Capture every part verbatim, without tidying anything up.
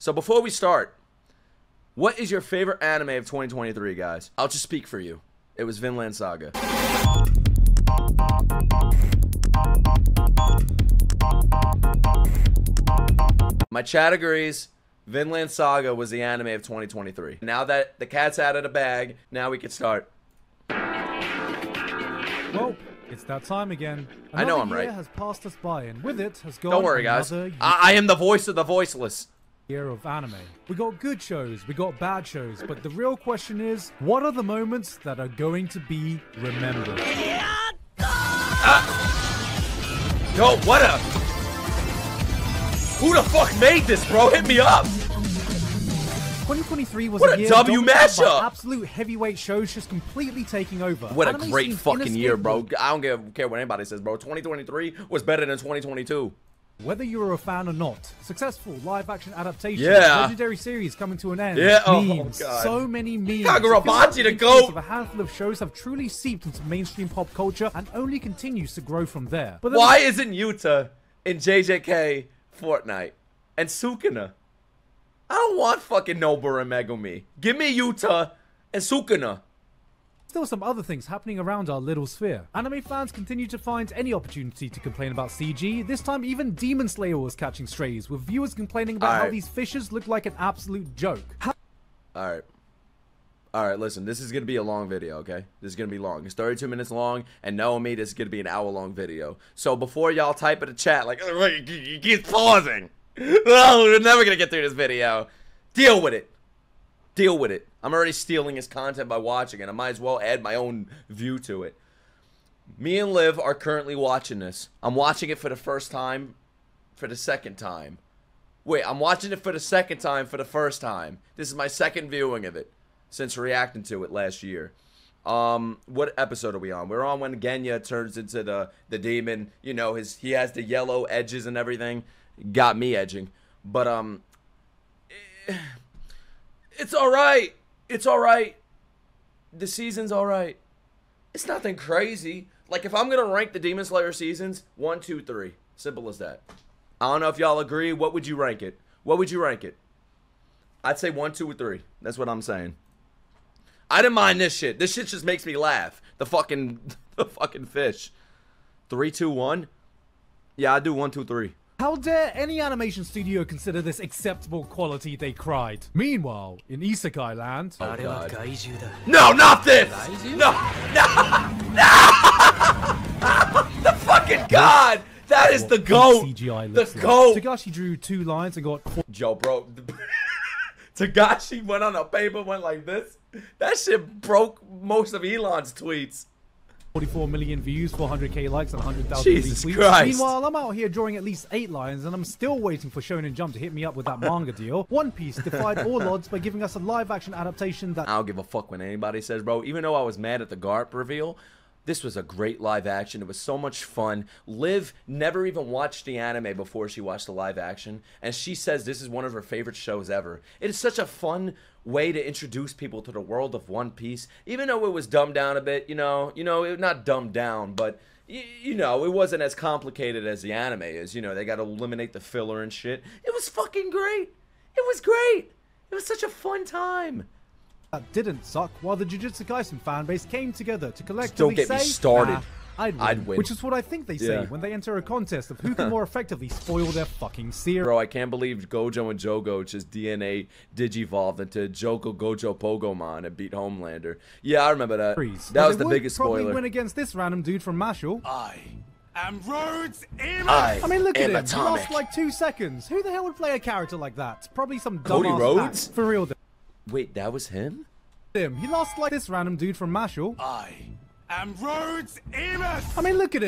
So before we start, what is your favorite anime of twenty twenty-three, guys? I'll just speak for you. It was Vinland Saga. My chat agrees. Vinland Saga was the anime of twenty twenty-three. Now that the cat's out of the bag, now we can start. Well, it's that time again. Another I know I'm year right. has passed us by, and with it has gone. Don't worry, guys. I, I am the voice of the voiceless. Year of anime. We got good shows, we got bad shows, but the real question is, what are the moments that are going to be remembered? Uh, yo, what a... Who the fuck made this, bro? Hit me up. twenty twenty-three was What a a year W dominated by mashup. absolute heavyweight shows just completely taking over. What a Anime great seems fucking year, bro. inescapable. I don't give, care what anybody says, bro. twenty twenty-three was better than twenty twenty-two. Whether you were a fan or not, successful live-action adaptations, Yeah. legendary series coming to an end, Yeah, oh, memes, God. so many memes. Kagurabachi The the influence goat. of a handful of shows have truly seeped into mainstream pop culture and only continues to grow from there. But then Why isn't Yuta in J J K Fortnite and Sukuna? I don't want fucking Nobara and Megumi. Give me Yuta and Sukuna. still some other things happening around our little sphere. Anime fans continue to find any opportunity to complain about C G. This time even Demon Slayer was catching strays, with viewers complaining about how Alright. these fishes look like an absolute joke. How Alright. Alright, listen, this is going to be a long video, okay? This is going to be long. It's thirty-two minutes long, and knowing me, this is going to be an hour-long video. So before y'all type in the chat, like, "Oh, you you keep pausing. Oh, we're never going to get through this video. Deal with it. Deal with it. I'm already stealing his content by watching it. I might as well add my own view to it. Me and Liv are currently watching this. I'm watching it for the first time, for the second time. Wait, I'm watching it for the second time for the first time. This is my second viewing of it since reacting to it last year. Um, what episode are we on? We're on when Genya turns into the the demon. You know, his he has the yellow edges and everything. Got me edging. But um eh, it's alright. It's alright. The season's alright. It's nothing crazy. Like, if I'm gonna rank the Demon Slayer seasons, one, two, three. Simple as that. I don't know if y'all agree. What would you rank it? What would you rank it? I'd say one, two, or three. That's what I'm saying. I didn't mind this shit. This shit just makes me laugh. The fucking, the fucking fish. Three, two, one. Yeah, I do one, two, three. How dare any animation studio consider this acceptable quality, they cried. Meanwhile, in Isekai land... Oh, God. No, not this! No! No! No! The fucking God! That is the goat! C G I The looks like. goat! Tagashi drew two lines and got... Joe, bro. Tagashi went on a paper, went like this. That shit broke most of Elon's tweets. forty-four million views, four hundred K likes, and one hundred thousand Jesus retweets. Christ. Meanwhile, I'm out here drawing at least eight lines, and I'm still waiting for Shonen Jump to hit me up with that manga deal. One Piece defied all odds by giving us a live-action adaptation that... I don't give a fuck when anybody says, bro. Even though I was mad at the Garp reveal, this was a great live action. It was so much fun. Liv never even watched the anime before she watched the live action, and she says this is one of her favorite shows ever. It is such a fun way to introduce people to the world of One Piece, even though it was dumbed down a bit. You know, you know, it, not dumbed down, but y you know, it wasn't as complicated as the anime is. You know, they got to eliminate the filler and shit. It was fucking great. It was great. It was such a fun time. that didn't suck, while the Jujutsu Kaisen fanbase came together to collectively Don't get me say, started. "Nah, I'd, win. I'd win." Which is what I think they say Yeah. when they enter a contest of who can more effectively spoil their fucking series. Bro, I can't believe Gojo and Jogo just D N A digivolved into Joko Gojo Pogomon and beat Homelander. Yeah, I remember that. That was the biggest probably spoiler. win against this random dude from Mashal. I am Rhodes Amos. I, I mean, look at am him. He Atomic. lost like two seconds. Who the hell would play a character like that? Probably some Cody dumbass Rhodes? hack. For real, Wait, that was him? him. He lost like this random dude from Mashal. I am Rhodes Amos. I mean, look at him.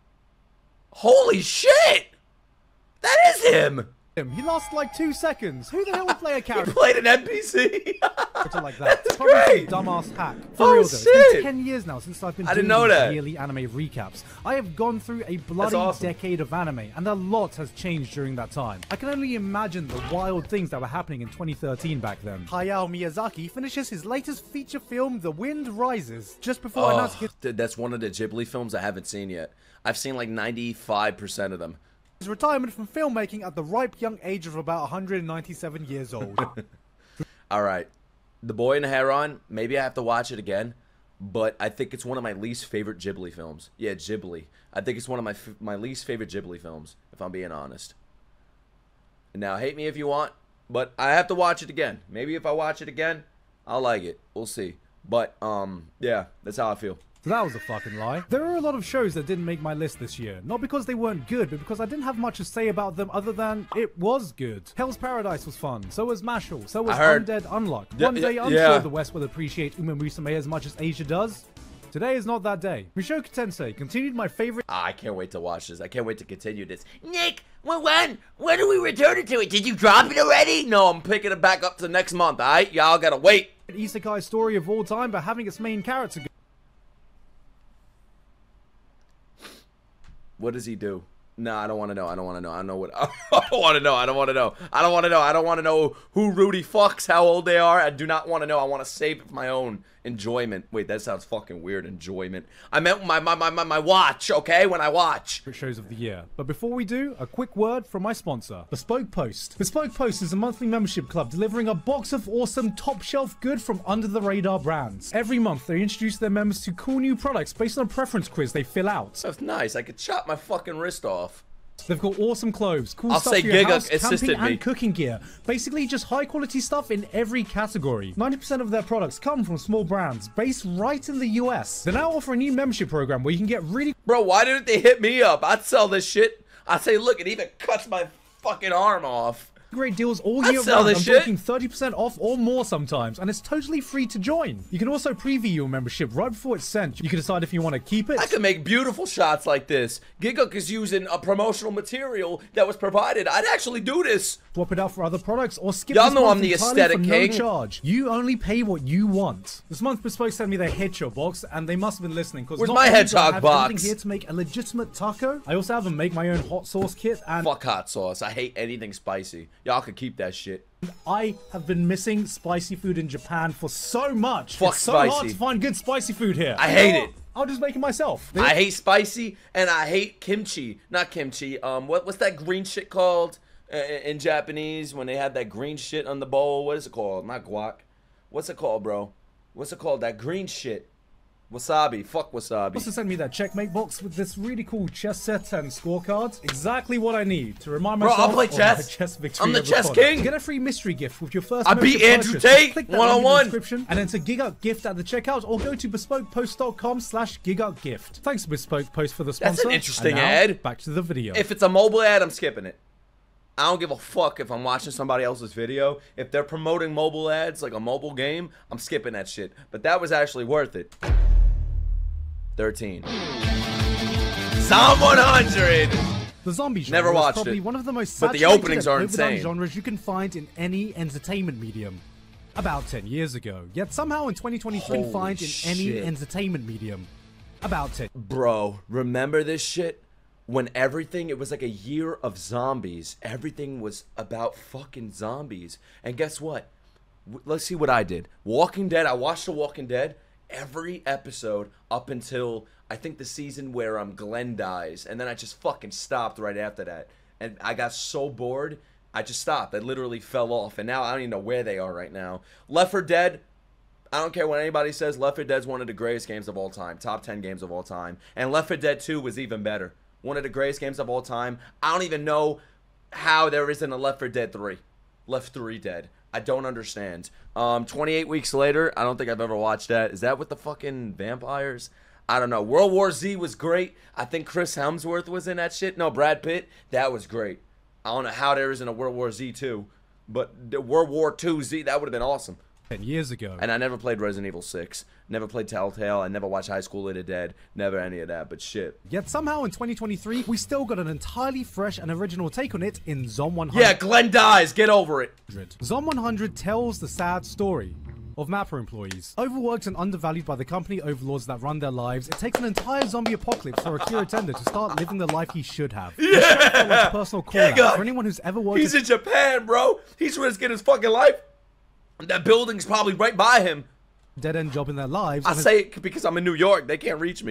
Holy shit! That is him! He lost like two seconds. Who the hell would play a He character played an N P C! like that? That's Probably great! some dumbass hack. For Oh, real though, it's shit! been ten years now since I've been I doing didn't know these that. yearly anime recaps. I have gone through a bloody awesome. decade of anime, and a lot has changed during that time. I can only imagine the wild things that were happening in twenty thirteen back then. Hayao Miyazaki finishes his latest feature film, The Wind Rises, just before Oh, announcing his dude, that's one of the Ghibli films I haven't seen yet. I've seen like ninety-five percent of them. his retirement from filmmaking at the ripe young age of about one hundred ninety-seven years old. Alright. The Boy and the Heron, maybe I have to watch it again, but I think it's one of my least favorite Ghibli films. Yeah, Ghibli. I think it's one of my f my least favorite Ghibli films, if I'm being honest. Now, hate me if you want, but I have to watch it again. Maybe if I watch it again, I'll like it. We'll see. But, um, yeah, that's how I feel. So that was a fucking lie. There are a lot of shows that didn't make my list this year. Not because they weren't good, but because I didn't have much to say about them other than it was good. Hell's Paradise was fun. So was Mashal. So was Undead Unluck. Yeah, One day, I'm yeah. sure the West will appreciate Uma Musume as much as Asia does. Today is not that day. Mushoku Tensei continued my favorite. Ah, I can't wait to watch this. I can't wait to continue this. Nick, when, when? When do we return to it? Did you drop it already? No, I'm picking it back up to next month, alright? Y'all gotta wait. Isekai story of all time by having its main character. What does he do? No, I don't want to know. I don't want to know. I don't know what. I don't want to know. I don't want to know. I don't want to know. I don't want to know who Rudy fucks, how old they are. I do not want to know. I want to save it for my own enjoyment. Wait, that sounds fucking weird. Enjoyment. I meant my my my my, my watch. Okay, when I watch shows of the year. But before we do, a quick word from my sponsor, Bespoke Post. Bespoke Post is a monthly membership club delivering a box of awesome top shelf good from under the radar brands. Every month, they introduce their members to cool new products based on a preference quiz they fill out. that's nice. I could chop my fucking wrist off. They've got awesome clothes, cool I'll stuff say for your Giga house, assisted camping, me. and cooking gear. Basically, just high quality stuff in every category. ninety percent of their products come from small brands based right in the U S. They now offer a new membership program where you can get really Bro, why didn't they hit me up? I'd sell this shit. I'd say, look, it even cuts my fucking arm off. great deals all I'd year sell round. this I'm shit. talking thirty percent off or more sometimes, and it's totally free to join. You can also preview your membership right before it's sent. You can decide if you want to keep it. I can make beautiful shots like this. Giguk is using a promotional material that was provided. I'd actually do this. Swap it out for other products or skip Y'all this know month I'm the entirely aesthetic for king. no charge. You only pay what you want. This month Bespoke sent me their headshot box, and they must have been listening because Where's not my only do I hedgehog have box? everything here to make a legitimate taco, I also have a make my own hot sauce kit, and Fuck hot sauce. I hate anything spicy. Y'all could keep that shit. I have been missing spicy food in Japan for so much. Fuck it's so hard spicy. to find good spicy food here. I hate You know it. what? I'll just make it myself. I hate spicy and I hate kimchi. Not kimchi. Um, what what's that green shit called uh, in Japanese when they have that green shit on the bowl? What is it called? Not guac. What's it called, bro? What's it called? That green shit. Wasabi. Fuck wasabi. Also sent me that checkmate box with this really cool chess set and scorecards. Exactly what I need to remind Bro, myself I'll play of chess. my chess victory I'm the over chess Connor. king. Get a free mystery gift with your first I beat membership Andrew purchase. Tate Click that one on link in the one. description and enter Gigut Gift at the checkout or go to bespokepost.com slash gigutgift. Thanks to Bespoke Post for the sponsor. That's an interesting And now, ad. Back to the video. If it's a mobile ad, I'm skipping it. I don't give a fuck if I'm watching somebody else's video. If they're promoting mobile ads, like a mobile game, I'm skipping that shit. But that was actually worth it. thirteen. Psalm one hundred! The zombie genre Never watched is probably it, one of the most but the saturated openings and are overdone insane. genres you can find in any entertainment medium. About ten years ago. Yet somehow in twenty twenty-three you can Holy find in any shit. entertainment medium. About ten. Bro, remember this shit? When everything, it was like a year of zombies. Everything was about fucking zombies. And guess what? W- Let's see what I did. Walking Dead, I watched The Walking Dead every episode up until, I think, the season where um Glenn dies. And then I just fucking stopped right after that. And I got so bored, I just stopped. I literally fell off. And now I don't even know where they are right now. Left four Dead, I don't care what anybody says, Left four Dead's one of the greatest games of all time. Top ten games of all time. And Left four Dead two was even better. One of the greatest games of all time. I don't even know how there isn't a Left four Dead three. Left three Dead. I don't understand. Um, twenty-eight weeks later, I don't think I've ever watched that. Is that with the fucking vampires? I don't know. World War Z was great. I think Chris Hemsworth was in that shit. No, Brad Pitt. That was great. I don't know how there isn't a World War Z two. But the World War two Z, that would have been awesome. ten years ago. And I never played Resident Evil six. Never played Telltale. I never watched High School of the Dead. Never any of that, but shit. Yet somehow in twenty twenty-three, we still got an entirely fresh and original take on it in Zom one hundred. Yeah, Glenn dies. Get over it. Zom one hundred tells the sad story of Mappa employees. Overworked and undervalued by the company overlords that run their lives, it takes an entire zombie apocalypse for Akira Tender to start living the life he should have. Yeah! Like a personal call Yeah, out God. for anyone who's ever worked He's at in Japan, bro. He's risking his fucking life. That building's probably right by him. a dead-end job in their lives. I and say it because I'm in New York. They can't reach me.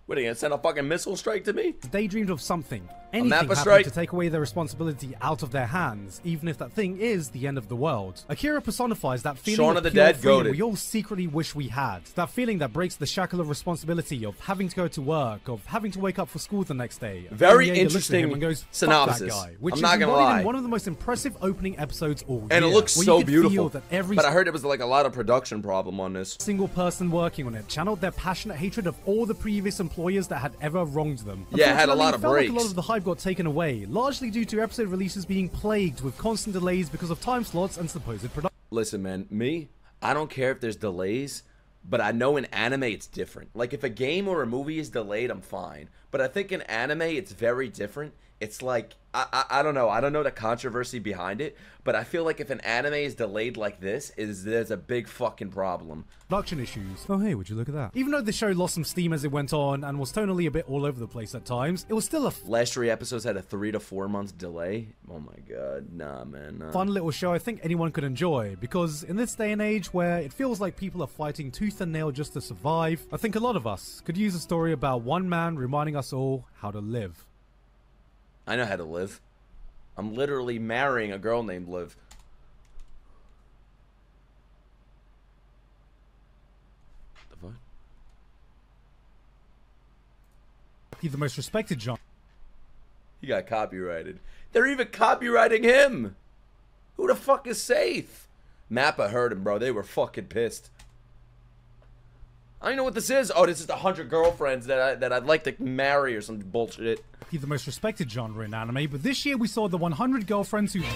What are you gonna send a fucking missile strike to me? They dreamed of something, anything Mappa happening strike? to take away their responsibility out of their hands, even if that thing is the end of the world. Akira personifies that feeling Shaun of of the pure Dead, freedom goated. we all secretly wish we had. That feeling that breaks the shackle of responsibility of having to go to work, of having to wake up for school the next day. Very And Yeager looks at him interesting and goes, "Fuck synopsis. that guy," which I'm is not gonna embodied lie. in one of the most impressive opening episodes all And year, it looks where so you could beautiful. feel that every But I heard it was like a lot of production problem on this. single person working on it channeled their passionate hatred of all the previous employers that had ever wronged them. Yeah, it had a lot Unfortunately, of it felt like a lot breaks. of the hype got taken away, largely due to episode releases being plagued with constant delays because of time slots and supposed production. Listen, man, me, I don't care if there's delays, but I know in anime it's different. Like, if a game or a movie is delayed, I'm fine. But I think in anime, it's very different. It's like, I, I, I don't know. I don't know the controversy behind it, but I feel like if an anime is delayed like this, is there's a big fucking problem. Production issues. Oh hey, would you look at that? Even though the show lost some steam as it went on and was tonally a bit all over the place at times, it was still a Last three episodes had a three to four month delay. Oh my god, nah, man. Nah. fun little show I think anyone could enjoy, because in this day and age where it feels like people are fighting tooth and nail just to survive, I think a lot of us could use a story about one man reminding us all how to live. I know how to live. I'm literally marrying a girl named Liv. The fuck? He's the most respected genre. He got copyrighted. They're even copyrighting him. Who the fuck is safe? Mappa heard him, bro. They were fucking pissed. I don't know what this is. Oh, this is the hundred girlfriends that I that I'd like to marry or some bullshit. He's the most respected genre in anime, but this year we saw the one hundred girlfriends who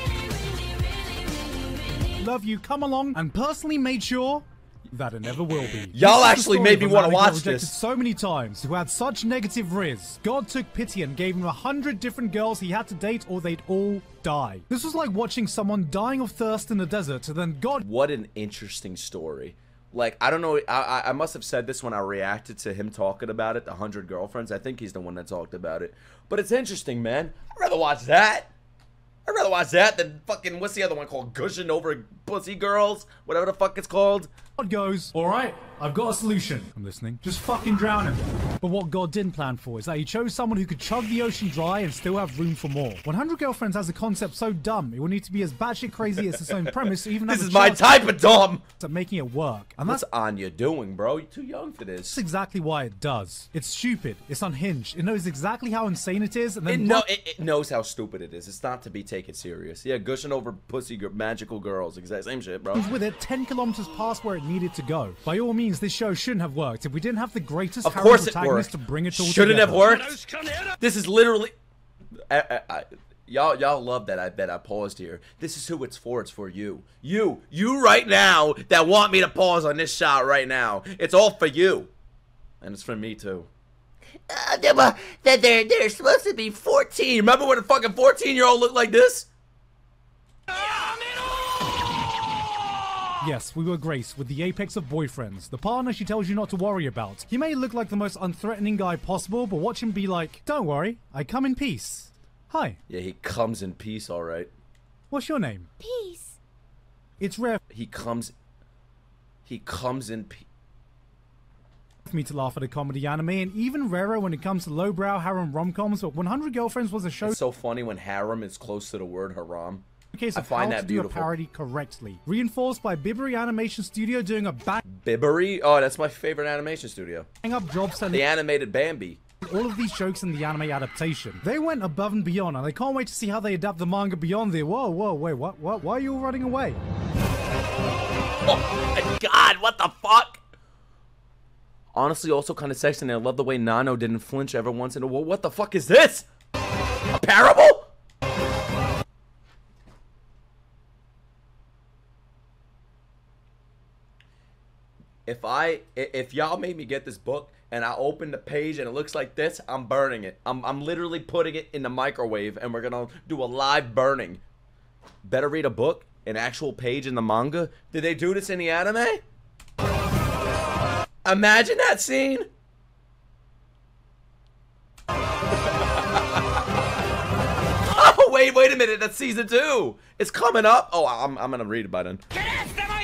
love you come along and personally made sure that it never will be. Y'all This is the actually story made of me a wanna man who got watch rejected this. so many times, who had such negative riz. God took pity and gave him a hundred different girls he had to date or they'd all die. This was like watching someone dying of thirst in the desert, and then God What an interesting story. Like, I don't know. I, I I must have said this when I reacted to him talking about it. The hundred girlfriends. I think he's the one that talked about it. But it's interesting, man. I'd rather watch that. I'd rather watch that than fucking, what's the other one called? Gushing over pussy girls? Whatever the fuck it's called. God goes, alright, I've got a solution. I'm listening. Just fucking drown him. But what God didn't plan for is that he chose someone who could chug the ocean dry and still have room for more. one hundred Girlfriends has a concept so dumb, it will need to be as batshit crazy as its own premise to even have This a is my chance type of dumb. at making it work. And that's What's Anya doing, bro? You're too young for this. That's exactly why it does. It's stupid. It's unhinged. It knows exactly how insane it is, and It, then know, it, it knows how stupid it is. It's not to be taken serious. Yeah, gushing over pussy gr- magical girls. Exact same shit, bro. runs with it ten kilometers past where it needed to go. By all means, this show shouldn't have worked if we didn't have the greatest Of harem course it protagonist worked. to bring it all Shouldn't together. have worked. This is literally. I, I, I, y'all, y'all love that. I bet I paused here. This is who it's for. It's for you. You, you right now that want me to pause on this shot right now. It's all for you, and it's for me too. Uh, they're, they're, they're, they're supposed to be fourteen. Remember when a fucking fourteen year old looked like this? Yes, we were Grace, with the apex of boyfriends, the partner she tells you not to worry about. He may look like the most unthreatening guy possible, but watch him be like, don't worry, I come in peace. Hi, Yeah, he comes in peace, all right. what's your name? Peace. It's rare He comes. He comes in peace. for me to laugh at a comedy anime, and even rarer when it comes to lowbrow harem rom-coms, but one hundred Girlfriends was a show It's so funny when harem is close to the word haram. case I of find how that to do a beautiful. parody correctly. Reinforced by Bibbery Animation Studio doing a bang Bibbery? Oh, that's my favorite animation studio. up job selling The animated Bambi. all of these jokes in the anime adaptation. They went above and beyond, and I can't wait to see how they adapt the manga beyond the whoa, whoa, wait, what, what, why are you all running away? Oh my god, what the fuck? Honestly, also kind of sexy, and I love the way Nano didn't flinch ever once in a while. What the fuck is this? A parable? If I, if y'all made me get this book and I open the page and it looks like this, I'm burning it. I'm, I'm literally putting it in the microwave and we're gonna do a live burning. Better read a book, an actual page in the manga. Did they do this in the anime? Imagine that scene. Oh, wait, wait a minute. That's season two. It's coming up. Oh, I'm, I'm gonna read it by then.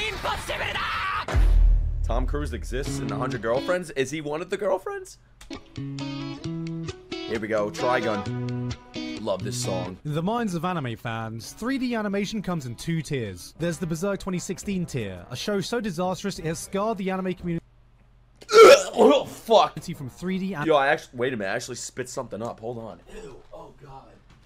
Tom Cruise exists in one hundred Girlfriends. Is he one of the girlfriends? Here we go, Trigun. Love this song. In the minds of anime fans, three D animation comes in two tiers. There's the Berserk twenty sixteen tier, a show so disastrous it has scarred the anime community Oh, fuck. from three D anime. Yo, I actually, wait a minute, I actually spit something up. Hold on. Ew, oh god.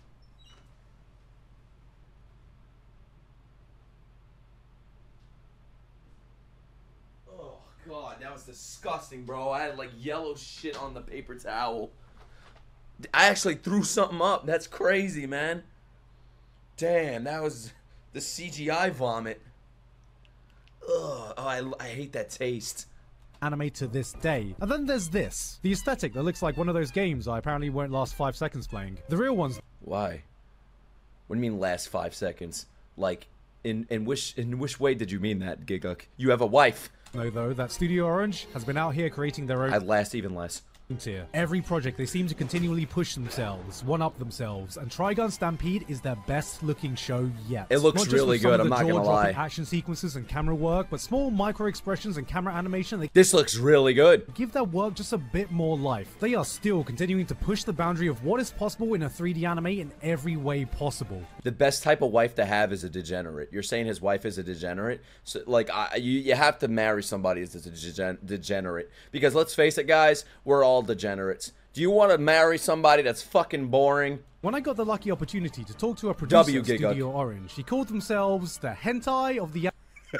Oh god, that was disgusting, bro. I had like yellow shit on the paper towel. I actually threw something up. That's crazy, man. Damn, that was the C G I vomit. Ugh, oh, I, I hate that taste. Anime to this day. And then there's this. The aesthetic that looks like one of those games I apparently won't last five seconds playing. The real ones. Why? What do you mean last five seconds? Like, in in which in which way did you mean that, Giguk? You have a wife. No, though, that Studio Orange has been out here creating their own I'd last even less. tier. Every project they seem to continually push themselves, one-up themselves, and Trigun Stampede is their best-looking show yet. It looks Not just really with some good, of I'm the not gonna jaw-dropping lie. action sequences and camera work, but small micro-expressions and camera animation, they This looks really good. give their work just a bit more life. They are still continuing to push the boundary of what is possible in a three D anime in every way possible. The best type of wife to have is a degenerate. You're saying his wife is a degenerate? So, like, I, you, you have to marry somebody as a degen degenerate. Because let's face it, guys, we're all degenerates. Do you want to marry somebody that's fucking boring? When I got the lucky opportunity to talk to a producer W, at Giguk. Studio Orange, he called themselves the hentai of the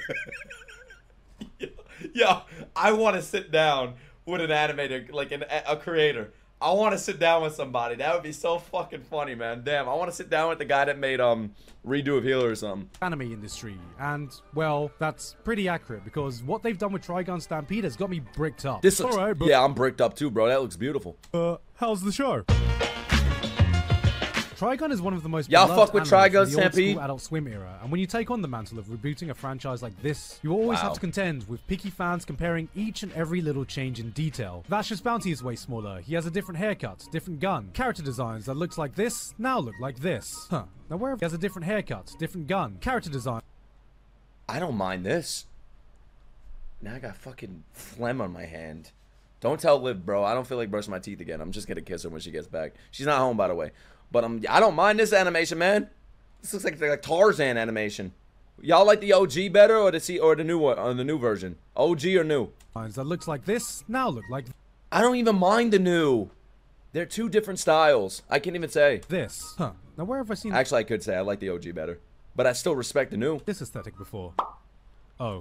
Yo, I want to sit down with an animator, like an, a creator. I want to sit down with somebody. That would be so fucking funny, man. Damn, I want to sit down with the guy that made um Redo of Healer or something. anime industry. And, well, that's pretty accurate because what they've done with Trigun Stampede has got me bricked up. This looks, Alright, but yeah, I'm bricked up too, bro. That looks beautiful. uh, how's the show? Trigun is one of the most Y'all beloved fuck with anime Trigun from the old Stampede? school Adult Swim era, and when you take on the mantle of rebooting a franchise like this, you always Wow. have to contend with picky fans comparing each and every little change in detail. Vash's bounty is way smaller, he has a different haircut, different gun, character designs that looks like this, now look like this. Huh. Now where he has a different haircut, different gun, character design. I don't mind this. Now I got fucking phlegm on my hand. Don't tell Liv, bro. I don't feel like brushing my teeth again. I'm just gonna kiss her when she gets back. She's not home, by the way. But um, I don't mind this animation, man. This looks like like Tarzan animation. Y'all like the O G better or the C or the new one or the new version? O G or new? That looks like this, now look like I don't even mind the new. They're two different styles. I can't even say. this. Huh. Now where have I seen Actually, I could say I like the O G better, but I still respect the new. this aesthetic before? Oh.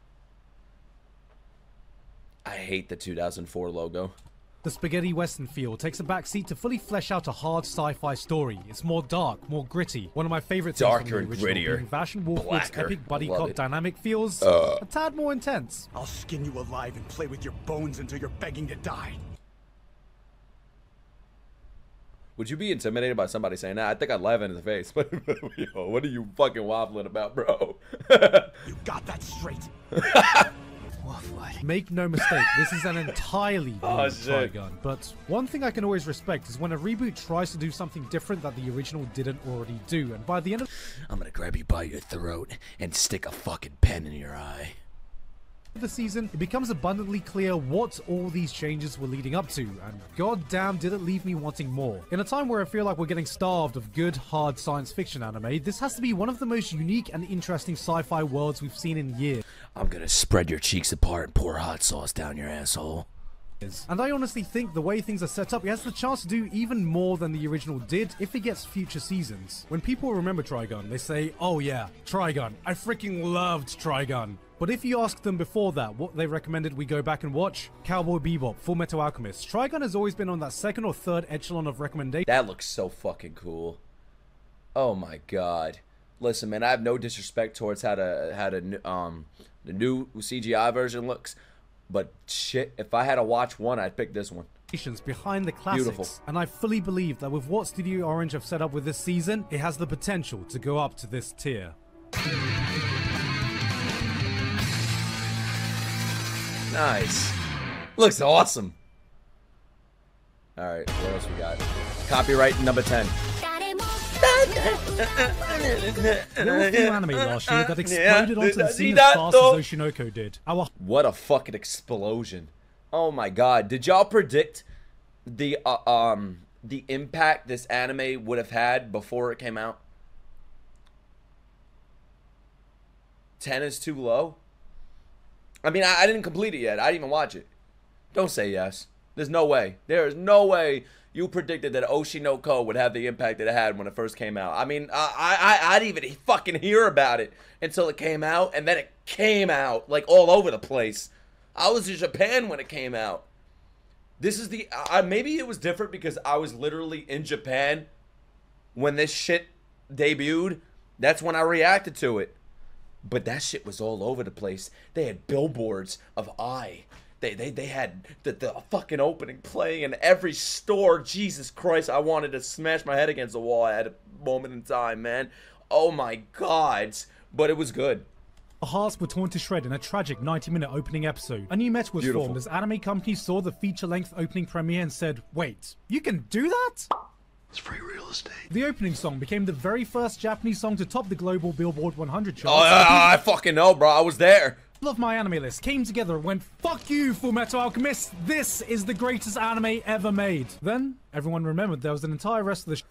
I hate the two thousand four logo. The spaghetti western feel takes a backseat to fully flesh out a hard sci-fi story. It's more dark, more gritty. One of my favorite things Darker from the and original grittier. being Vash and Wolfwood's Blacker. epic buddy Love cop it. dynamic feels Uh. a tad more intense. I'll skin you alive and play with your bones until you're begging to die. Would you be intimidated by somebody saying that? I think I'd laugh in his face. But yo, what are you fucking waffling about, bro? You got that straight. Make no mistake, this is an entirely new Oh, shit. Trigun. But one thing I can always respect is when a reboot tries to do something different that the original didn't already do. And by the end of I'm gonna grab you by your throat and stick a fucking pen in your eye. the season, it becomes abundantly clear what all these changes were leading up to, and goddamn did it leave me wanting more. In a time where I feel like we're getting starved of good, hard science fiction anime, this has to be one of the most unique and interesting sci-fi worlds we've seen in years. I'm gonna spread your cheeks apart and pour hot sauce down your asshole. And I honestly think the way things are set up, it has the chance to do even more than the original did if it gets future seasons. When people remember Trigun, they say, oh yeah, Trigun, I freaking loved Trigun. But if you ask them before that what they recommended we go back and watch, Cowboy Bebop, Full Metal Alchemist, Trigun has always been on that second or third echelon of recommendation. That looks so fucking cool. Oh my god. Listen, man, I have no disrespect towards how the how the um the new C G I version looks, but shit, if I had to watch one, I'd pick this one. Behind the classics, Beautiful. and I fully believe that with what Studio Orange have set up with this season, it has the potential to go up to this tier. Nice. Looks awesome. Alright, what else we got? Copyright number ten. There were a few anime last year that exploded onto the scene as fast as Oshinoko did. Our What a fucking explosion. Oh my god. Did y'all predict the uh, um the impact this anime would have had before it came out? ten is too low? I mean, I, I didn't complete it yet. I didn't even watch it. Don't say yes. There's no way. There is no way you predicted that Oshi no Ko would have the impact that it had when it first came out. I mean, I, I, I didn't even fucking hear about it until it came out, and then it came out, like, all over the place. I was in Japan when it came out. This is the... Uh, maybe it was different because I was literally in Japan when this shit debuted. That's when I reacted to it. But that shit was all over the place. They had billboards of I. They they they had the, the fucking opening playing in every store. Jesus Christ, I wanted to smash my head against the wall at a moment in time, man. Oh my God. But it was good. Our hearts were torn to shred in a tragic ninety minute opening episode. A new meta was Beautiful. formed as anime companies saw the feature-length opening premiere and said, wait, you can do that? It's free real estate. The opening song became the very first Japanese song to top the global Billboard one hundred Oh, charts. I, I fucking know, bro. I was there. All of my anime list came together and went, fuck you, Fullmetal Alchemist, this is the greatest anime ever made. Then, everyone remembered there was an entire rest of the sh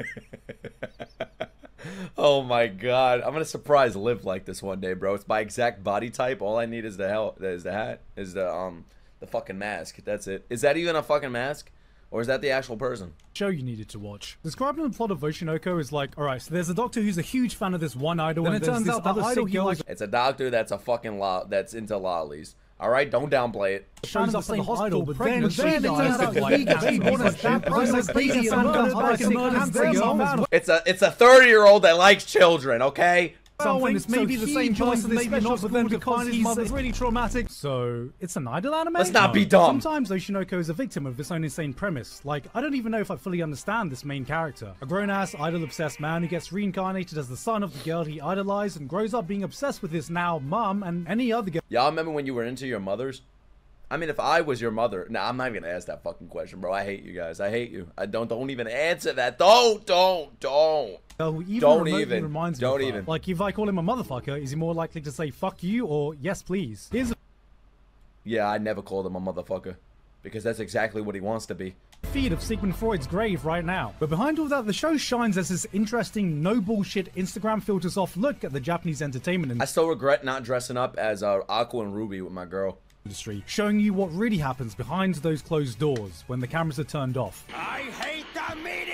Oh my God. I'm gonna surprise Liv like this one day, bro. It's my exact body type. All I need is the hell is the hat. Is the um the fucking mask. That's it. Is that even a fucking mask? Or is that the actual person? show you needed to watch. Describing the plot of Oshinoko is like, alright, so there's a doctor who's a huge fan of this one idol, then and it there's turns this out that other idol sick he girl likes It's a doctor that's a fucking lo that's into lollies. Alright, don't downplay it. shows up at the hospital, but then pregnant, she then it dies turns of out like he cancer gets or born some as shit. that But then process this baby baby is and murdered murdered by by some some cancer cancer girl. girl. It's a it's a thirty year old that likes children, okay? Something, and it's maybe so the he same joins person, this maybe not, special but then school because because his he's mother's really traumatic. So it's an idol anime? Let's not be dumb. Sometimes Oshinoko is a victim of its own insane premise. Like, I don't even know if I fully understand this main character. A grown-ass, idol-obsessed man who gets reincarnated as the son of the girl he idolized and grows up being obsessed with his now mum and any other girl. Y'all remember when you were into your mothers? I mean, if I was your mother, nah, I'm not even gonna ask that fucking question, bro. I hate you guys. I hate you. I don't, don't even answer that. Don't, don't, don't. Who even Don't remotely even. reminds me Don't of her. even. Like, if I call him a motherfucker, is he more likely to say fuck you or yes please? Here's a Yeah, I never called him a motherfucker. Because that's exactly what he wants to be. feed of Sigmund Freud's grave right now. But behind all that, the show shines as this interesting, no bullshit, Instagram filters off look at the Japanese entertainment I still regret not dressing up as uh, Aqua and Ruby with my girl. industry, showing you what really happens behind those closed doors when the cameras are turned off. I hate the media!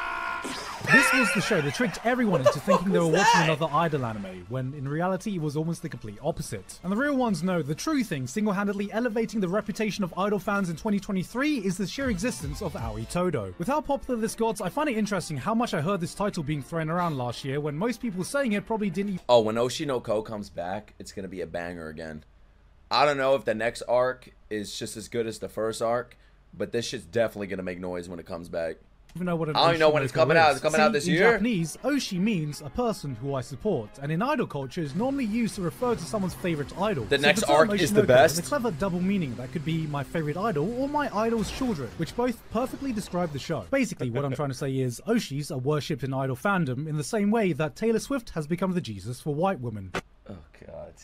This was the show that tricked everyone into thinking they were was watching that? another idol anime, when in reality it was almost the complete opposite. And the real ones know the true thing single-handedly elevating the reputation of idol fans in twenty twenty-three is the sheer existence of Aoi Todo. With how popular this got, I find it interesting how much I heard this title being thrown around last year when most people saying it probably didn't even Oh, when Oshi no Ko comes back, it's gonna be a banger again. I don't know if the next arc is just as good as the first arc, but this shit's definitely gonna make noise when it comes back. know what an I don't even know when it's Oshinoko coming out. is. It's coming out See, this in year? Japanese, Oshi means a person who I support, and in idol culture is normally used to refer to someone's favorite idol. The So next the term arc is the Oshinoko best. has a clever double meaning that could be my favorite idol or my idol's children, which both perfectly describe the show. Basically, what I'm trying to say is Oshis are worshipped in idol fandom in the same way that Taylor Swift has become the Jesus for white women. Oh, God.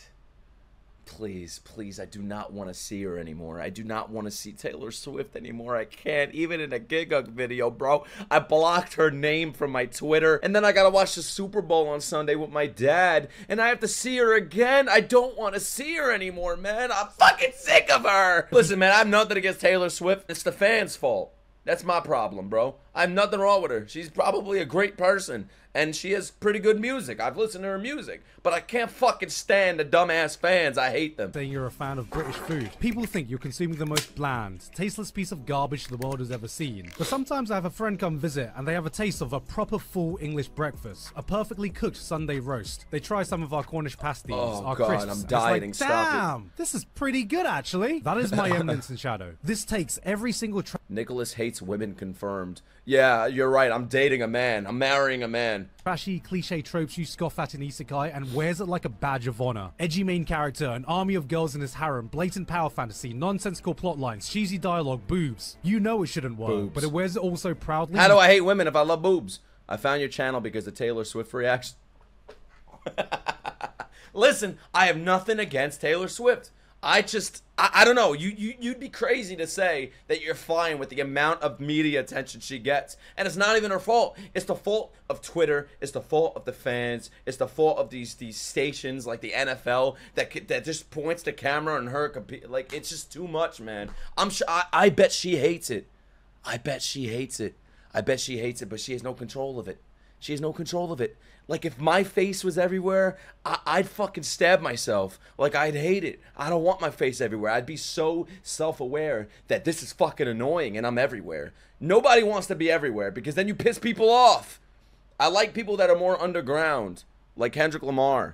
Please, please, I do not want to see her anymore. I do not want to see Taylor Swift anymore. I can't. Even in a Gigug video, bro. I blocked her name from my Twitter. And then I gotta watch the Super Bowl on Sunday with my dad. And I have to see her again. I don't want to see her anymore, man. I'm fucking sick of her. Listen, man, I have nothing against Taylor Swift. It's the fans' fault. That's my problem, bro. I have nothing wrong with her. She's probably a great person. And she has pretty good music. I've listened to her music. But I can't fucking stand the dumbass fans. I hate them. Saying you're a fan of British food. People think you're consuming the most bland, tasteless piece of garbage the world has ever seen. But sometimes I have a friend come visit and they have a taste of a proper full English breakfast. A perfectly cooked Sunday roast. They try some of our Cornish pasties, Oh, our God, crisps. I'm and it's dieting. Like, Stop it. damn, this is pretty good actually. That is my eminence in shadow. This takes every single tra Nicholas hates women confirmed. Yeah, you're right. I'm dating a man. I'm marrying a man. trashy cliche tropes you scoff at in isekai and wears it like a badge of honor. Edgy main character, an army of girls in his harem, blatant power fantasy, nonsensical plot lines, cheesy dialogue, boobs. You know it shouldn't work, Boobs. but it wears it all so proudly. How do I hate women if I love boobs? I found your channel because of Taylor Swift reaction. Listen, I have nothing against Taylor Swift. I just, I, I don't know. You, you, you'd be crazy to say that you're fine with the amount of media attention she gets. And it's not even her fault. It's the fault of Twitter. It's the fault of the fans. It's the fault of these these stations like the N F L that that just points the camera and her. Like, it's just too much, man. I'm sure, I, I bet she hates it. I bet she hates it. I bet she hates it, but she has no control of it. She has no control of it. Like, if my face was everywhere, I I'd fucking stab myself. Like, I'd hate it. I don't want my face everywhere. I'd be so self-aware that this is fucking annoying and I'm everywhere. Nobody wants to be everywhere because then you piss people off. I like people that are more underground, like Kendrick Lamar.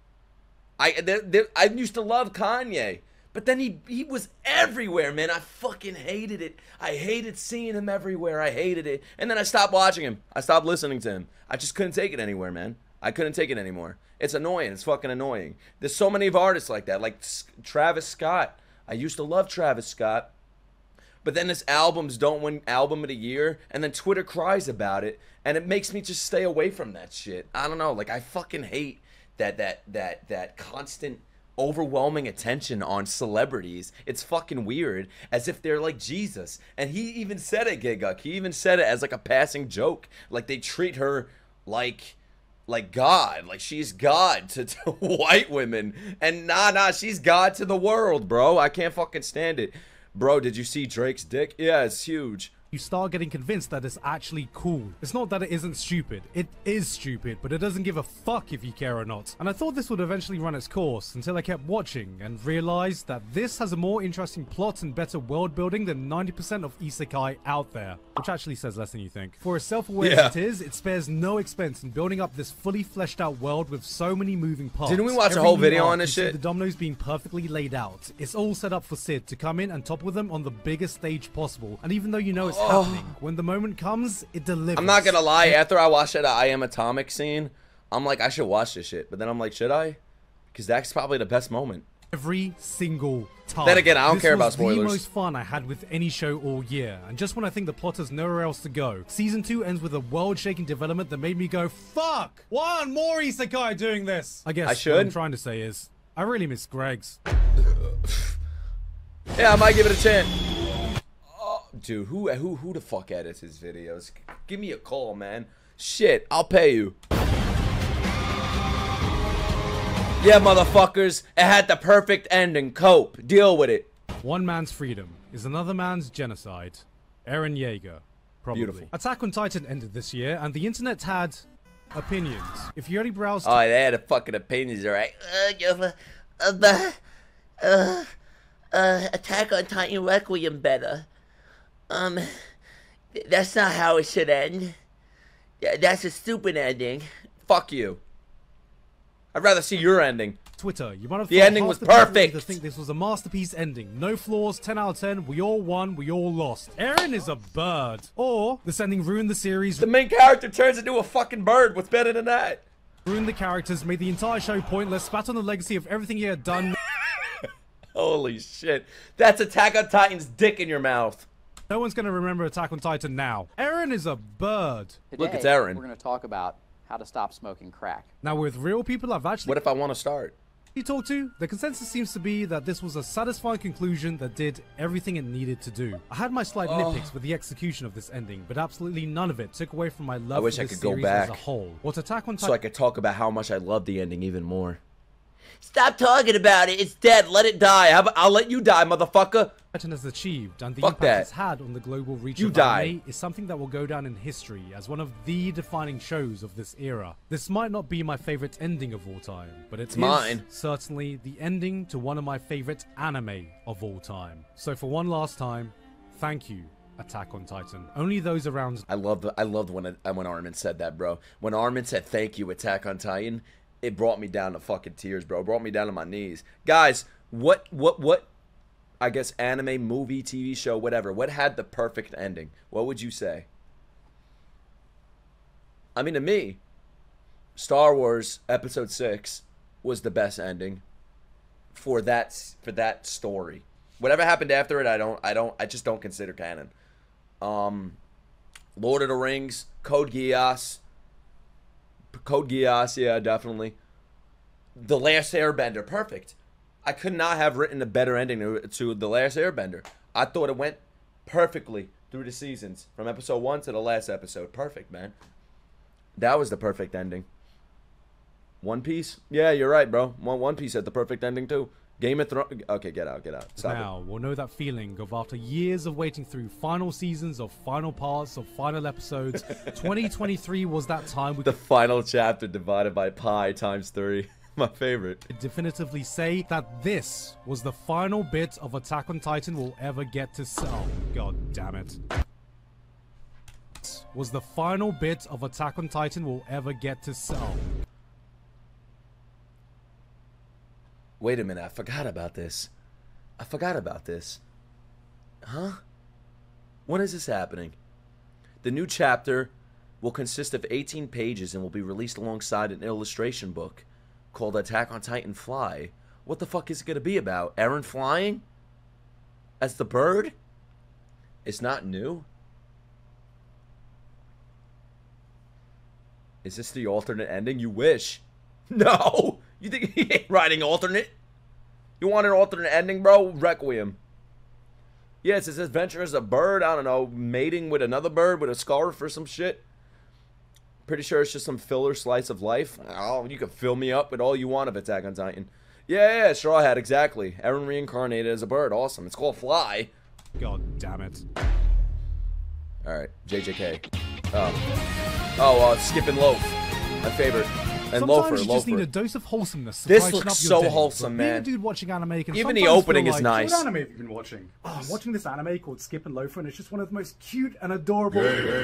I, they're, they're, I used to love Kanye. But then he he was everywhere, man. I fucking hated it. I hated seeing him everywhere. I hated it. And then I stopped watching him. I stopped listening to him. I just couldn't take it anywhere, man. I couldn't take it anymore. It's annoying. It's fucking annoying. There's so many of artists like that, like Travis Scott. I used to love Travis Scott. But then his albums don't win album of the year, and then Twitter cries about it, and it makes me just stay away from that shit. I don't know. Like, I fucking hate that that that that constant overwhelming attention on celebrities. It's fucking weird, as if they're like Jesus. And he even said it, Gigguk. He even said it as like a passing joke. Like, they treat her like like God. Like, she's God to, to white women. And nah, nah, she's God to the world, bro. I can't fucking stand it. Bro, did you see Drake's dick? Yeah, it's huge. You start getting convinced that it's actually cool. It's not that it isn't stupid. It is stupid, but it doesn't give a fuck if you care or not. And I thought this would eventually run its course until I kept watching and realized that this has a more interesting plot and better world building than ninety percent of isekai out there. Which actually says less than you think. For as self-aware Yeah. as it is, it spares no expense in building up this fully fleshed out world with so many moving parts. Didn't we watch a Every whole new video arc, on this you see shit? The dominoes being perfectly laid out. It's all set up for Sid to come in and topple them on the biggest stage possible. And even though you know it's happening, when the moment comes, it delivers. I'm not gonna lie, after I watched that I Am Atomic scene, I'm like, I should watch this shit. But then I'm like, should I? Because that's probably the best moment. Every single time. Then again, I don't This care about was spoilers. the most fun I had with any show all year. And just when I think the plot has nowhere else to go, season two ends with a world-shaking development that made me go, fuck! One more isekai doing this. I guess I what should. I'm trying to say is, I really miss Greg's. Yeah, I might give it a chance. Oh, dude, who who who the fuck edits his videos? Give me a call, man. Shit, I'll pay you. Yeah, motherfuckers, it had the perfect ending. Cope, deal with it. One man's freedom is another man's genocide. Eren Yeager. Probably. Beautiful. Attack on Titan ended this year, and the internet had opinions. If you only browsed... Oh, they had a fucking opinions, alright? Uh, yeah, uh, uh, uh, uh, Attack on Titan Requiem better. Um, that's not how it should end. Th- That's a stupid ending. Fuck you. I'd rather see your ending. Twitter, you might have The thought ending half was the people perfect. either think this was a masterpiece ending. No flaws, ten out of ten, we all won, we all lost. Eren is a bird. Or, this ending ruined the series, The main character turns into a fucking bird. What's better than that? ruined the characters, made the entire show pointless, spat on the legacy of everything he had done. Holy shit. That's Attack on Titan's dick in your mouth. No one's gonna remember Attack on Titan now. Eren is a bird. Look, it's Today, Eren. We're going to talk about how to stop smoking crack. Now with real people I've actually What if I want to start? talked to, the consensus seems to be that this was a satisfying conclusion that did everything it needed to do. I had my slight nitpicks with the execution of this ending, but absolutely none of it took away from my love wish for I this could go series as a back. whole. What Attack on So I Titan could talk about how much I love the ending even more. Stop talking about it. It's dead. Let it die. How about, I'll let you die, motherfucker. has achieved and the Fuck impact that. it's had on the global reach You of die. anime is something that will go down in history as one of the defining shows of this era. This might not be my favorite ending of all time, but it's mine. certainly the ending to one of my favorite anime of all time. So for one last time, thank you, Attack on Titan. Only those around I loved I loved when it, when Armin said that, bro. When Armin said thank you, Attack on Titan, it brought me down to fucking tears, bro. It brought me down to my knees. Guys, what what what I guess anime, movie, T V show, whatever, what had the perfect ending? What would you say? I mean, to me, Star Wars Episode six was the best ending for that for that story. Whatever happened after it, I don't I don't I just don't consider canon. Um Lord of the Rings, Code Geass. Code Geass, yeah, definitely. The Last Airbender, perfect. I could not have written a better ending to, to The Last Airbender. I thought it went perfectly through the seasons, from episode one to the last episode. Perfect, man. That was the perfect ending. One Piece? Yeah, you're right, bro. One, One Piece had the perfect ending, too. Game of Thrones. Okay, get out, get out. Stop now, we'll know that feeling of after years of waiting through final seasons of final parts of final episodes. twenty twenty-three was that time we The could final chapter divided by pi times three. My favorite. definitively say that this was the final bit of Attack on Titan we'll ever get to sell. God damn it. This was the final bit of Attack on Titan we'll ever get to sell. Wait a minute, I forgot about this. I forgot about this. Huh? When is this happening? The new chapter will consist of eighteen pages and will be released alongside an illustration book called Attack on Titan Fly. What the fuck is it going to be about? Eren flying? As the bird? It's not new? Is this the alternate ending? You wish. No! You think he ain't writing alternate? You want an alternate ending, bro? Requiem. Yes, it says adventure as a bird. I don't know, mating with another bird with a scarf or some shit. Pretty sure it's just some filler slice of life. Oh, you can fill me up with all you want of Attack on Titan. Yeah, yeah, Straw Hat, exactly. Eren reincarnated as a bird. Awesome. It's called Fly. God damn it. Alright, J J K. Oh, oh uh, Skip and Loaf. My favorite. And Sometimes Loafer, you just Loafer. need a dose of wholesomeness to This brighten looks up your so day. wholesome, But being man. a dude watching anime can Even the sometimes opening feel is like, nice. What anime have you been watching? Oh, I'm watching this anime called Skip and Loafer, and it's just one of the most cute and adorable.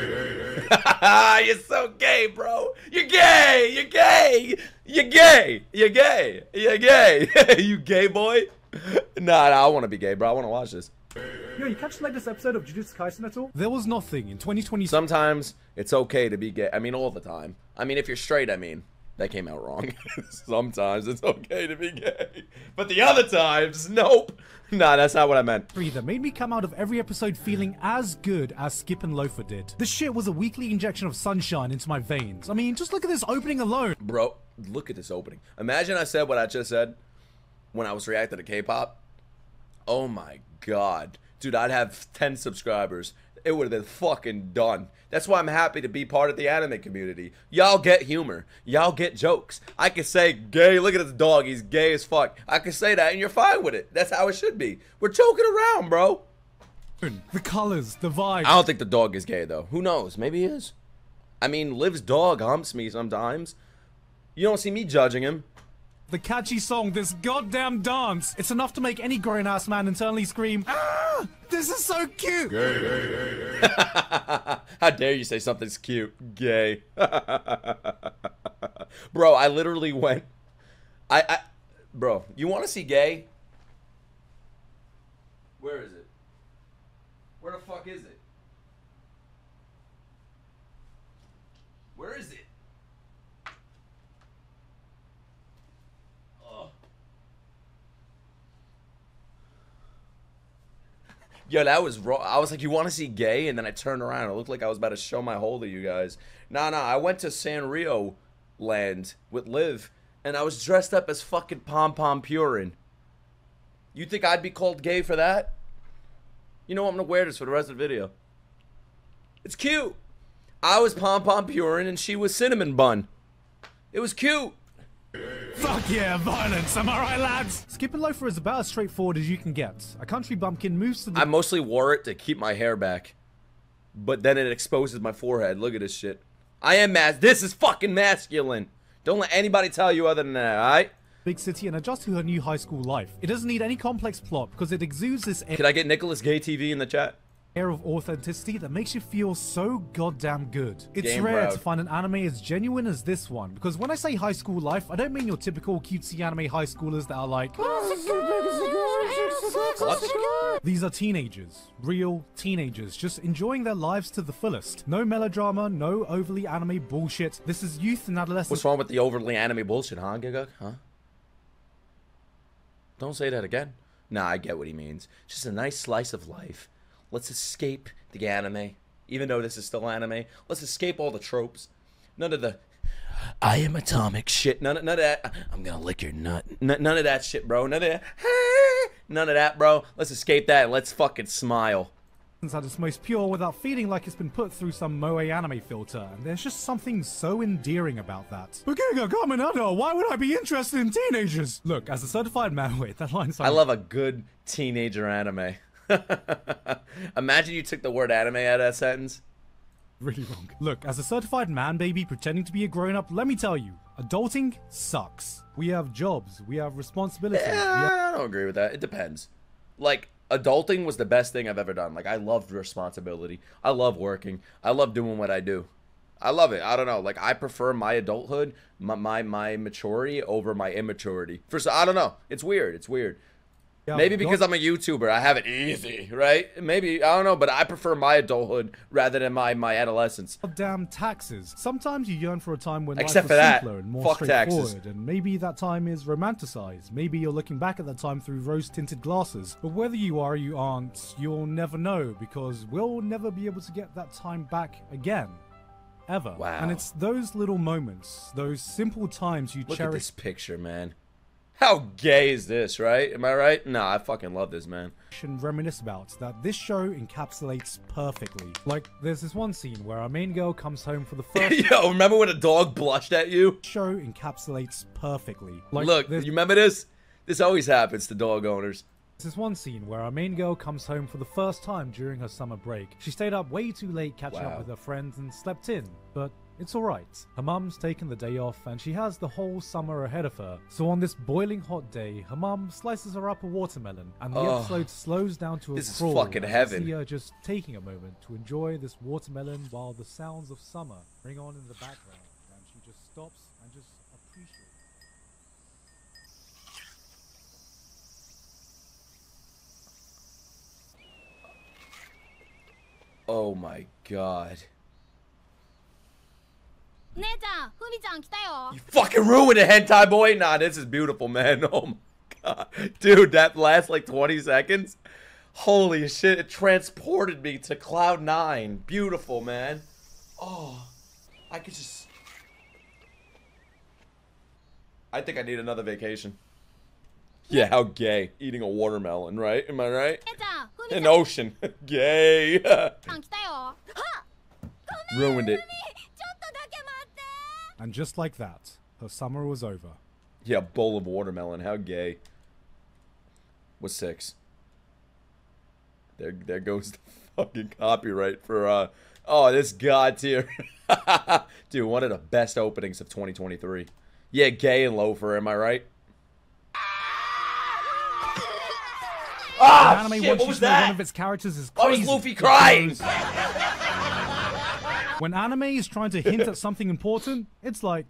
You're so gay, bro. You're gay. You're gay. You're gay. You're gay. You're gay. You gay boy? Nah, nah, I want to be gay, bro. I want to watch this. Yo, you catch the latest episode of Jujutsu Kaisen at all? There was nothing in twenty twenty. Sometimes it's okay to be gay. I mean, all the time. I mean, if you're straight, I mean. That came out wrong. Sometimes it's okay to be gay. But the other times, nope. Nah, that's not what I meant. That made me come out of every episode feeling as good as Skip and Loafer did. This shit was a weekly injection of sunshine into my veins. I mean, just look at this opening alone. Bro, look at this opening. Imagine I said what I just said when I was reacting to K-pop. Oh my god. Dude, I'd have ten subscribers. It would have been fucking done. That's why I'm happy to be part of the anime community. Y'all get humor. Y'all get jokes. I can say gay. Look at this dog. He's gay as fuck. I can say that and you're fine with it. That's how it should be. We're joking around, bro. The colors, the vibe. I don't think the dog is gay, though. Who knows? Maybe he is. I mean, Liv's dog humps me sometimes. You don't see me judging him. The catchy song, this goddamn dance. It's enough to make any grown-ass man internally scream, ah, this is so cute. Gay, gay, gay. How dare you say something's cute? Gay. Bro, I literally went. I, I, bro, you want to see gay? Where is it? Where the fuck is it? Where is it? Yo, that was raw. I was like, you want to see gay? And then I turned around. It looked like I was about to show my hole to you guys. Nah, nah. I went to Sanrio Land with Liv, and I was dressed up as fucking Pom Pom Purin. You think I'd be called gay for that? You know what? I'm going to wear this for the rest of the video. It's cute. I was Pom Pom Purin, and she was Cinnamon Bun. It was cute. Fuck yeah, violence, am I right, lads? Skip and Loafer is about as straightforward as you can get. A country bumpkin moves to the- I mostly wore it to keep my hair back. But then it exposes my forehead. Look at this shit. I am mas- This is fucking masculine. Don't let anybody tell you other than that, alright? Big city and adjust to her new high school life. It doesn't need any complex plot because it exudes this air- Can I get Nicholas Gay T V in the chat? air of authenticity that makes you feel so goddamn good. It's Game rare proud. to find an anime as genuine as this one, because when I say high school life, I don't mean your typical cutesy anime high schoolers that are like, these are teenagers, real teenagers, just enjoying their lives to the fullest. No melodrama, no overly anime bullshit. This is youth and adolescence. What's wrong with the overly anime bullshit, huh, Giga? Huh? Don't say that again. Nah, I get what he means. Just a nice slice of life. Let's escape the anime. Even though this is still anime, let's escape all the tropes. None of the I am atomic shit. None of, none of that. I'm gonna lick your nut. N none of that shit, bro. None of that. None of that, bro. Let's escape that and let's fucking smile. At its most pure without feeling like it's been put through some moe anime filter, and there's just something so endearing about that. Begega Kaminado, why would I be interested in teenagers? Look, as a certified man, wait, that line's I love a good teenager anime. Imagine you took the word anime out of that sentence. Really wrong. Look, as a certified man baby pretending to be a grown-up, let me tell you, adulting sucks. We have jobs, we have responsibilities. Yeah, we have I don't agree with that. It depends. Like, adulting was the best thing I've ever done. Like, I loved responsibility. I love working. I love doing what I do. I love it. I don't know. Like, I prefer my adulthood, my my, my maturity over my immaturity. For so, I don't know. It's weird. It's weird. Yeah, Maybe because I'm a YouTuber, I have it easy, right? Maybe, I don't know, but I prefer my adulthood rather than my, my adolescence. damn taxes. Sometimes you yearn for a time when Except life was for that. simpler and more Fuck straightforward, taxes. and maybe that time is romanticized. Maybe you're looking back at that time through rose-tinted glasses. But whether you are or you aren't, you'll never know, because we'll never be able to get that time back again. Ever. Wow. And it's those little moments, those simple times you Look cherish. at this picture, man. How gay is this, right? Am I right? Nah, I fucking love this, man. And reminisce about that this show encapsulates perfectly. Like, there's this one scene where our main girl comes home for the first Yo, remember when a dog blushed at you? show encapsulates perfectly. Like, Look, there's you remember this? This always happens to dog owners. this one scene where our main girl comes home for the first time during her summer break. She stayed up way too late catching Wow. up with her friends and slept in, but it's alright. Her mum's taken the day off and she has the whole summer ahead of her. So on this boiling hot day, her mum slices her up a watermelon and the Oh, episode slows down to a this is crawl. fucking as we heaven. see her just taking a moment to enjoy this watermelon while the sounds of summer ring on in the background, and she just stops and just appreciates. Oh my god. 姉ちゃん、ふみちゃん来たよ。 You fucking ruined it, hentai boy. Nah, this is beautiful, man. Oh my god. Dude, that last like twenty seconds. Holy shit, it transported me to Cloud nine. Beautiful, man. Oh, I could just... I think I need another vacation. Yeah, how gay. Eating a watermelon, right? Am I right? 姉ちゃん、ふみちゃん An ocean. Gay. 来たよ。はっ Ruined it. ちょっとだけ待って。 And just like that, her summer was over. Yeah, bowl of watermelon. How gay. Was six. There, there goes the fucking copyright for, uh... Oh, this god tier. Dude, one of the best openings of twenty twenty-three. Yeah, gay and loafer, am I right? Ah, An anime shit, wants what you was to know one that? of its characters is Why was crazy. Luffy crying? because When anime is trying to hint at something important, it's like...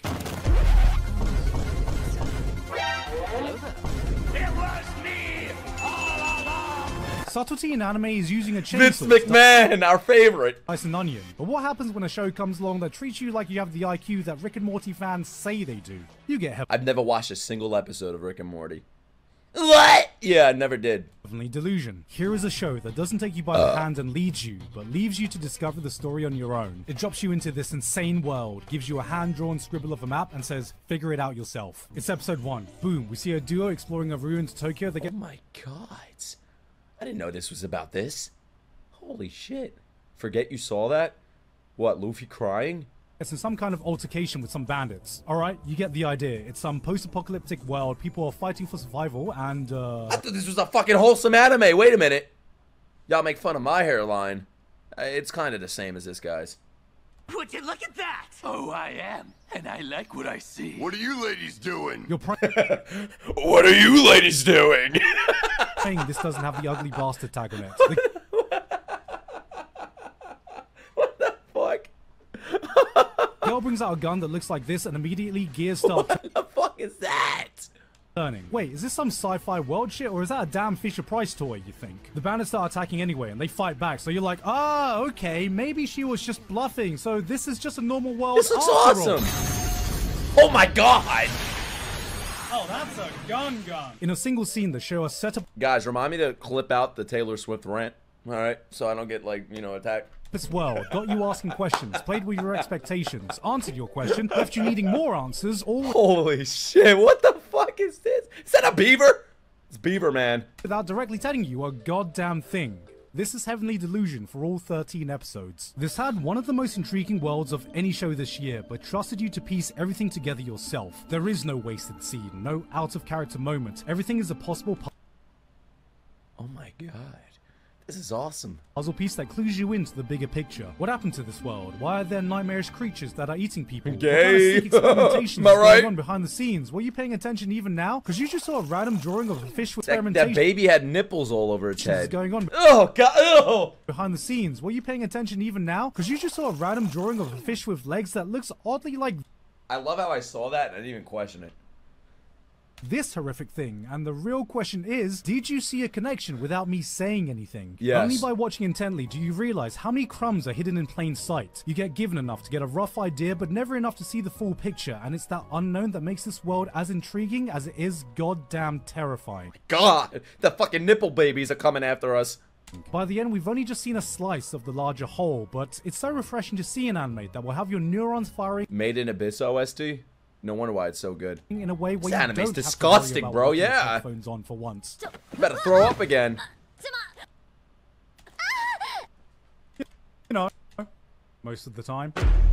Subtlety in anime is using a chainsaw Vince to McMahon, our favorite. slice an onion. But what happens when a show comes along that treats you like you have the I Q that Rick and Morty fans say they do? You get I've never watched a single episode of Rick and Morty. What? Yeah, I never did. heavenly delusion. Here is a show that doesn't take you by the hand and leads you, but leaves you to discover the story on your own. It drops you into this insane world, gives you a hand-drawn scribble of a map, and says, figure it out yourself. It's episode one. Boom, we see a duo exploring a ruined Tokyo. They Oh get my god. I didn't know this was about this. Holy shit. Forget you saw that? What, Luffy crying? It's in some kind of altercation with some bandits. Alright, you get the idea. It's some post-apocalyptic world, people are fighting for survival, and uh... I thought this was a fucking wholesome anime. Wait a minute. Y'all make fun of my hairline. Uh, It's kind of the same as this guy's. Would you look at that? Oh, I am. And I like what I see. What are you ladies doing? You're pri- What are you ladies doing? saying this doesn't have the ugly bastard tag on it. The Fuck. girl brings out a gun that looks like this and immediately gears start What the fuck is that? turning. Wait, is this some sci-fi world shit or is that a damn Fisher-Price toy, you think? The bandits start attacking anyway and they fight back, so you're like, ah, okay, maybe she was just bluffing, so this is just a normal world This looks after all. awesome. Oh my god. Oh, that's a gun gun. In a single scene, the show has set up Guys, remind me to clip out the Taylor Swift rant. Alright, so I don't get, like, you know, attacked. This world got you asking questions, played with your expectations, answered your question, left you needing more answers, all Holy shit, what the fuck is this? Is that a beaver? It's Beaver Man. without directly telling you a goddamn thing. This is Heavenly Delusion for all thirteen episodes. This had one of the most intriguing worlds of any show this year, but trusted you to piece everything together yourself. There is no wasted scene, no out-of-character moment. Everything is a possible Oh my god. This is awesome. puzzle piece that clues you into the bigger picture. What happened to this world? Why are there nightmarish creatures that are eating people? What kind of Gay. sick experimentation Am I is going right? on behind the scenes? Were you paying attention even now? Because you just saw a random drawing of a fish with That, experimentation. that baby had nipples all over its is head. going on Oh god. Oh. behind the scenes. Were you paying attention even now? Because you just saw a random drawing of a fish with legs that looks oddly like I love how I saw that and I didn't even question it. this horrific thing. And the real question is, did you see a connection without me saying anything? Yes. Only by watching intently do you realize how many crumbs are hidden in plain sight. You get given enough to get a rough idea, but never enough to see the full picture. And it's that unknown that makes this world as intriguing as it is goddamn terrifying. God, the fucking nipple babies are coming after us. By the end, we've only just seen a slice of the larger whole, but it's so refreshing to see an anime that will have your neurons firing Made in Abyss O S T? No wonder why it's so good. in a way where This you anime's don't disgusting, have to worry about bro, watching with yeah. headphones on for once. You better throw up again. つま You know, most of the time.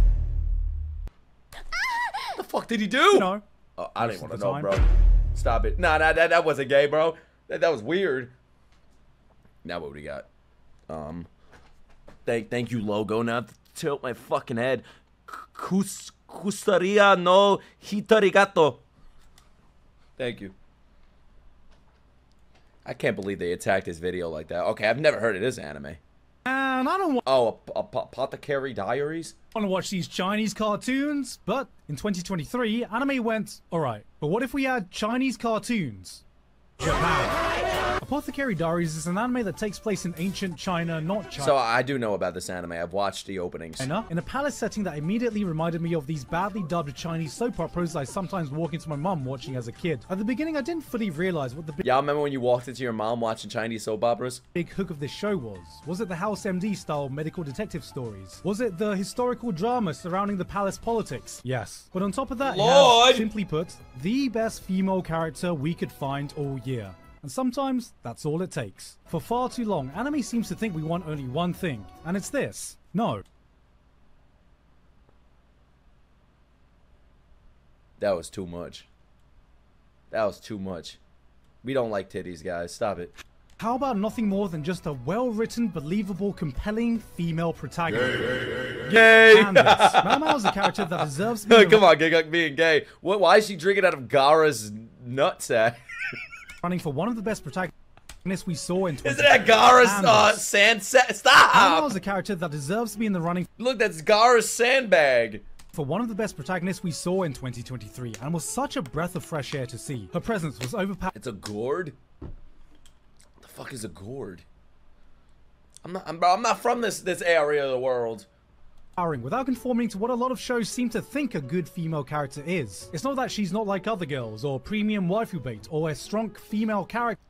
What the fuck did he do? You know, Oh, I don't most even of want to the know, time. bro. Stop it. Nah, nah, that, that wasn't gay, bro. That, that was weird. Now what we got? Um, thank, thank you, logo. Now to tilt my fucking head. Kus, kustaria no hitarigato. Thank you. I can't believe they attacked this video like that. Okay, I've never heard of this anime. and I don't want Oh, a, a, Apothecary Diaries? to watch these Chinese cartoons, but in twenty twenty-three, anime went, alright, but what if we had Chinese cartoons? Japan. Apothecary Diaries is an anime that takes place in ancient China, not China. So I do know about this anime. I've watched the openings. China, in a palace setting that immediately reminded me of these badly dubbed Chinese soap operas I sometimes walk into my mum watching as a kid. At the beginning, I didn't fully realize what the big, Y'all remember when you walked into your mom watching Chinese soap operas? big hook of this show was. Was it the House M D style medical detective stories? Was it the historical drama surrounding the palace politics? Yes. But on top of that, it has, Lord! simply put, the best female character we could find all year. And sometimes, that's all it takes. For far too long, anime seems to think we want only one thing, and it's this. No. That was too much. That was too much. We don't like titties, guys. Stop it. How about nothing more than just a well-written, believable, compelling female protagonist? Gay! And this. Mao Mao is a character that deserves to be in the Come on, gay, being gay. What? Why is she drinking out of Gara's nutsack? running for one of the best protagonists we saw in Isn't that Gara's And uh, this. sand set? Mao Mao Stop! is a character that deserves to be in the running Look, that's Gara's sandbag. for one of the best protagonists we saw in twenty twenty-three, and was such a breath of fresh air to see. Her presence was overpowering. It's a gourd? What the fuck is a gourd? I'm not, I'm, bro, I'm not from this, this area of the world. Without conforming to what a lot of shows seem to think a good female character is. It's not that she's not like other girls, or premium waifu bait, or a strong female character.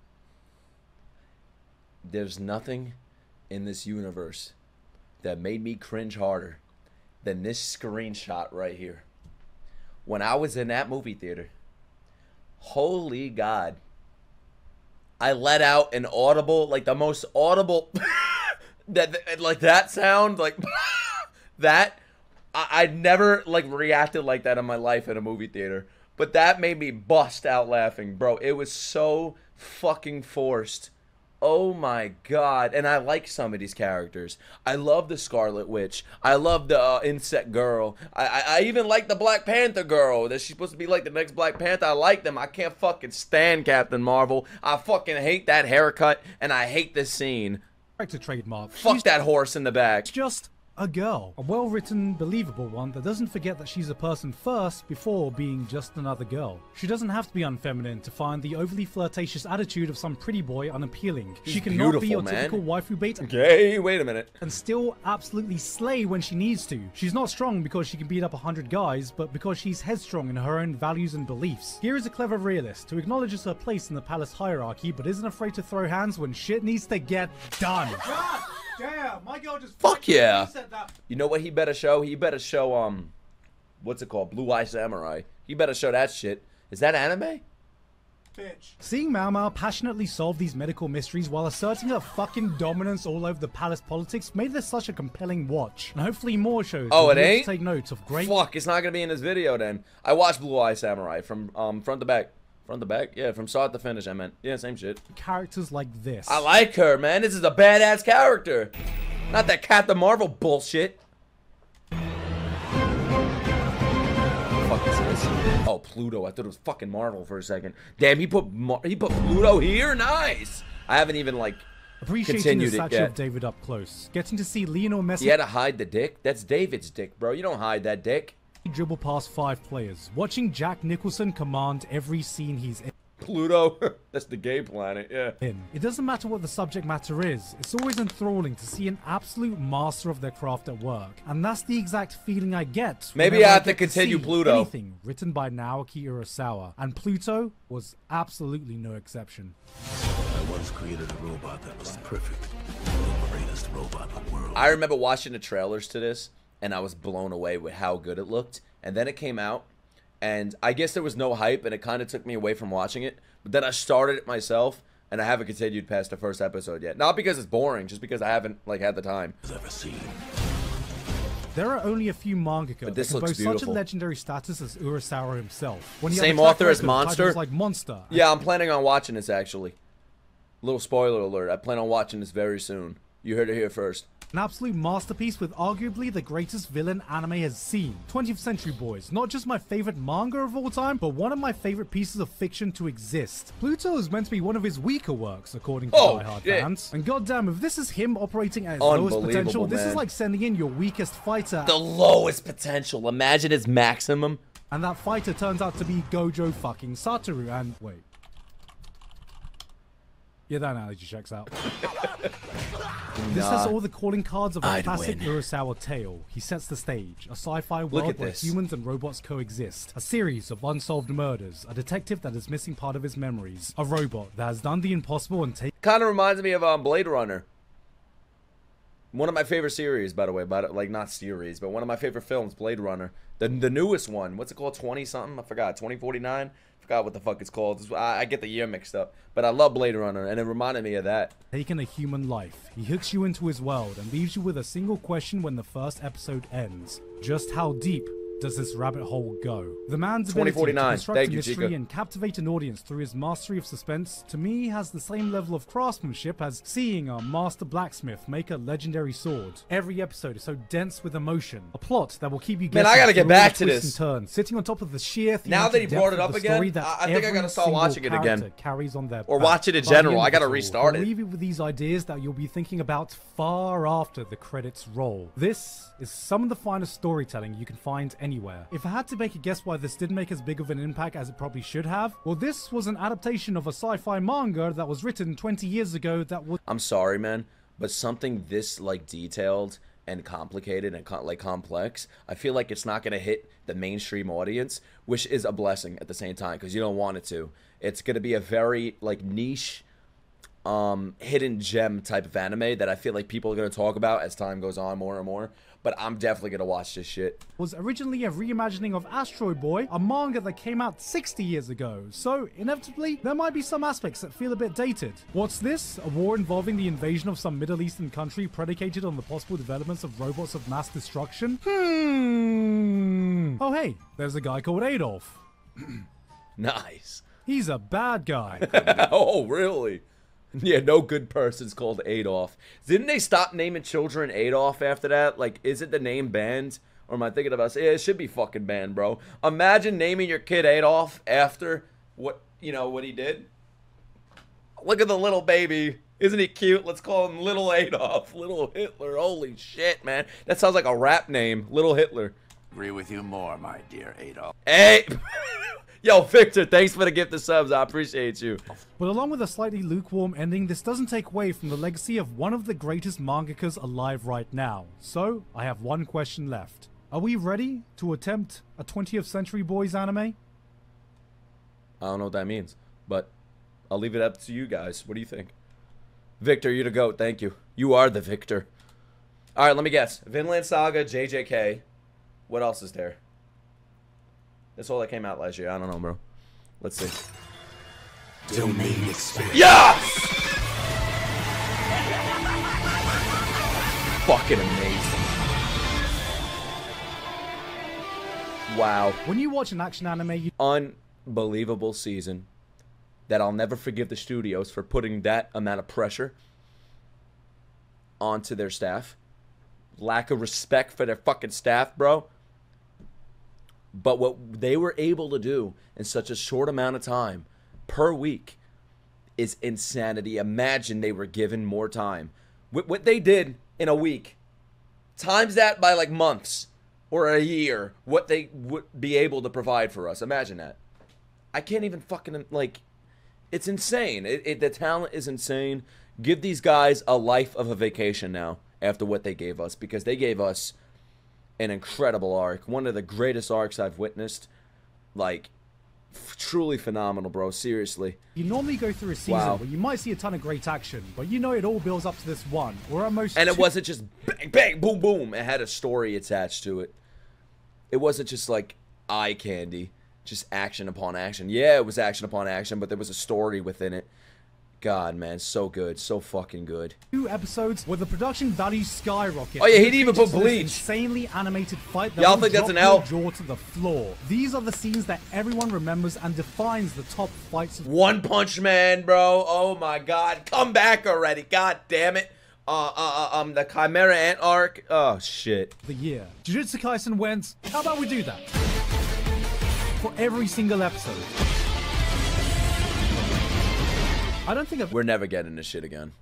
There's nothing in this universe that made me cringe harder than this screenshot right here. When I was in that movie theater, holy God, I let out an audible, like the most audible, that, that like that sound, like that. I, I'd never like reacted like that in my life in a movie theater, but that made me bust out laughing, bro. It was so fucking forced. Oh my God. And I like some of these characters. I love the Scarlet Witch. I love the uh, Insect Girl. I, I I even like the Black Panther girl. That she's supposed to be like the next Black Panther. I like them. I can't fucking stand Captain Marvel. I fucking hate that haircut. And I hate this scene. Character trademark. Fuck She's that horse in the back. just a girl. A well-written, believable one that doesn't forget that she's a person first before being just another girl. She doesn't have to be unfeminine to find the overly flirtatious attitude of some pretty boy unappealing. She's She cannot be your beautiful, man. typical waifu bait Okay, wait a minute. and still absolutely slay when she needs to. She's not strong because she can beat up a hundred guys, but because she's headstrong in her own values and beliefs. Here is a clever realist who acknowledges her place in the palace hierarchy, but isn't afraid to throw hands when shit needs to get done. Yeah, my girl just Fuck yeah. said that. You know what he better show? He better show, um, what's it called? Blue Eye Samurai. He better show that shit. Is that anime? Bitch. Seeing Mao Mao passionately solve these medical mysteries while asserting her fucking dominance all over the palace politics made this such a compelling watch. And hopefully more shows Oh, will it be able to ain't? take note of great Fuck, it's not gonna be in this video then. I watched Blue Eye Samurai from, um, front to back. Front to back? Yeah, from start to finish, I meant. Yeah, same shit. characters like this. I like her, man. This is a badass character. Not that Captain Marvel bullshit. Fuck is this? Oh, Pluto. I thought it was fucking Marvel for a second. Damn, he put Mar he put Pluto here. Nice. I haven't even like Appreciating the continued it statue yet. of David up close. Getting to see Lionel Messi He had to hide the dick. That's David's dick, bro. You don't hide that dick. dribble past five players. Watching Jack Nicholson command every scene he's in. Pluto. That's the gay planet. Yeah. in. It doesn't matter what the subject matter is, it's always enthralling to see an absolute master of their craft at work. And that's the exact feeling I get. Maybe whenever I have to get continue see Pluto. Anything written by Naoki Urasawa. And Pluto was absolutely no exception. I once created a robot that was perfect. The greatest robot in the world. I remember watching the trailers to this, and I was blown away with how good it looked. And then it came out, and I guess there was no hype, and it kind of took me away from watching it. But then I started it myself, and I haven't continued past the first episode yet. Not because it's boring, just because I haven't like had the time. Ever seen. There are only a few mangaka But that this can looks boast such a beautiful. legendary status as Urasawa himself. When you Same have a track author as record of Monster? titles like Monster. Yeah, I'm planning on watching this actually. Little spoiler alert. I plan on watching this very soon. You heard it here first. An absolute masterpiece with arguably the greatest villain anime has seen. twentieth Century Boys, not just my favorite manga of all time, but one of my favorite pieces of fiction to exist. Pluto is meant to be one of his weaker works, according to Oh, Die Hard shit. fans. And goddamn, if this is him operating at his lowest Unbelievable, potential, this is man. like sending in your weakest fighter, The lowest potential. Imagine his maximum. and that fighter turns out to be Gojo fucking Satoru, and wait. Yeah, that analogy checks out. This has all the calling cards of a I'd classic win. Urasawa tale. He sets the stage, a sci-fi world at where this. humans and robots coexist, a series of unsolved murders, a detective that is missing part of his memories, a robot that has done the impossible and taken Kind of reminds me of um, Blade Runner. One of my favorite series, by the way, but like not series, but one of my favorite films, Blade Runner. The the newest one. What's it called? twenty something? I forgot. twenty forty-nine? Forgot what the fuck it's called. It's- I, I get the year mixed up. But I love Blade Runner, and it reminded me of that. taken a human life. He hooks you into his world and leaves you with a single question when the first episode ends. Just how deep does this rabbit hole go? The man's ability to twenty forty-nine. construct Thank a you, mystery Chica. and captivate an audience through his mastery of suspense, to me, has the same level of craftsmanship as seeing a master blacksmith make a legendary sword. Every episode is so dense with emotion. A plot that will keep you Man, guessing I gotta get through all back the to twists this. and turns, sitting on top of the sheer Now that he thematic brought depth it of up the story again, that I- I think I every gotta start single watching it again. character carries on their Or back. watch it in By the general. end I of gotta it all, restart he'll it. leave you with these ideas that you'll be thinking about far after the credits roll. This is some of the finest storytelling you can find anywhere. If I had to make a guess why this didn't make as big of an impact as it probably should have, well, this was an adaptation of a sci-fi manga that was written twenty years ago that was I'm sorry, man, but something this like detailed and complicated and co like complex, I feel like it's not gonna hit the mainstream audience, which is a blessing at the same time because you don't want it to. It's gonna be a very like niche, um, hidden gem type of anime that I feel like people are gonna talk about as time goes on more and more. But I'm definitely gonna watch this shit. was originally a reimagining of Astro Boy, a manga that came out sixty years ago, so inevitably there might be some aspects that feel a bit dated. What's this? A war involving the invasion of some Middle Eastern country predicated on the possible developments of robots of mass destruction? Hmm. Oh hey, there's a guy called Adolf. Nice. He's a bad guy. Oh, really? Yeah, no good person's called Adolf. Didn't they stop naming children Adolf after that? Like, is it the name banned? Or am I thinking about it? Yeah, it should be fucking banned, bro. Imagine naming your kid Adolf after what, you know, what he did. Look at the little baby. Isn't he cute? Let's call him Little Adolf. Little Hitler. Holy shit, man. That sounds like a rap name. Little Hitler. Agree with you more, my dear Adolf. Hey! Yo, Victor, thanks for the gift of subs. I appreciate you. But along with a slightly lukewarm ending, this doesn't take away from the legacy of one of the greatest mangakas alive right now. So, I have one question left. Are we ready to attempt a twentieth Century Boys anime? I don't know what that means, but I'll leave it up to you guys. What do you think? Victor, you're the GOAT. Thank you. You are the victor. All right, let me guess. Vinland Saga, J J K. What else is there? That's all that came out last year. I don't know, bro. Let's see. Domain expanded. Yes! Fucking amazing. Wow. When you watch an action anime, you Unbelievable season that I'll never forgive the studios for putting that amount of pressure onto their staff. Lack of respect for their fucking staff, bro. But what they were able to do in such a short amount of time per week is insanity. Imagine they were given more time. What, what they did in a week, times that by like months or a year, what they would be able to provide for us. Imagine that. I can't even fucking, like, it's insane. It, it, the talent is insane. Give these guys a life of a vacation now after what they gave us, because they gave us an incredible arc. One of the greatest arcs I've witnessed. Like, f truly phenomenal, bro. Seriously. You normally go through a season Wow. where you might see a ton of great action, but you know it all builds up to this one, or at most And it two- wasn't just bang, bang, boom, boom. It had a story attached to it. It wasn't just like eye candy, just action upon action. Yeah, it was action upon action, but there was a story within it. God, man, so good, so fucking good. two episodes where the production value skyrocket. Oh, yeah, he didn't even put Features this Bleach. Insanely animated fight that Y'all will think that's drop an your L? jaw to the floor. These are the scenes that everyone remembers and defines the top fights of One Punch Man, bro. Oh my God, come back already. God damn it. Uh, uh, uh, um, the Chimera Ant arc. Oh shit. the year. Jujutsu Kaisen went, how about we do that? For every single episode. I don't think I've We're never getting this shit again.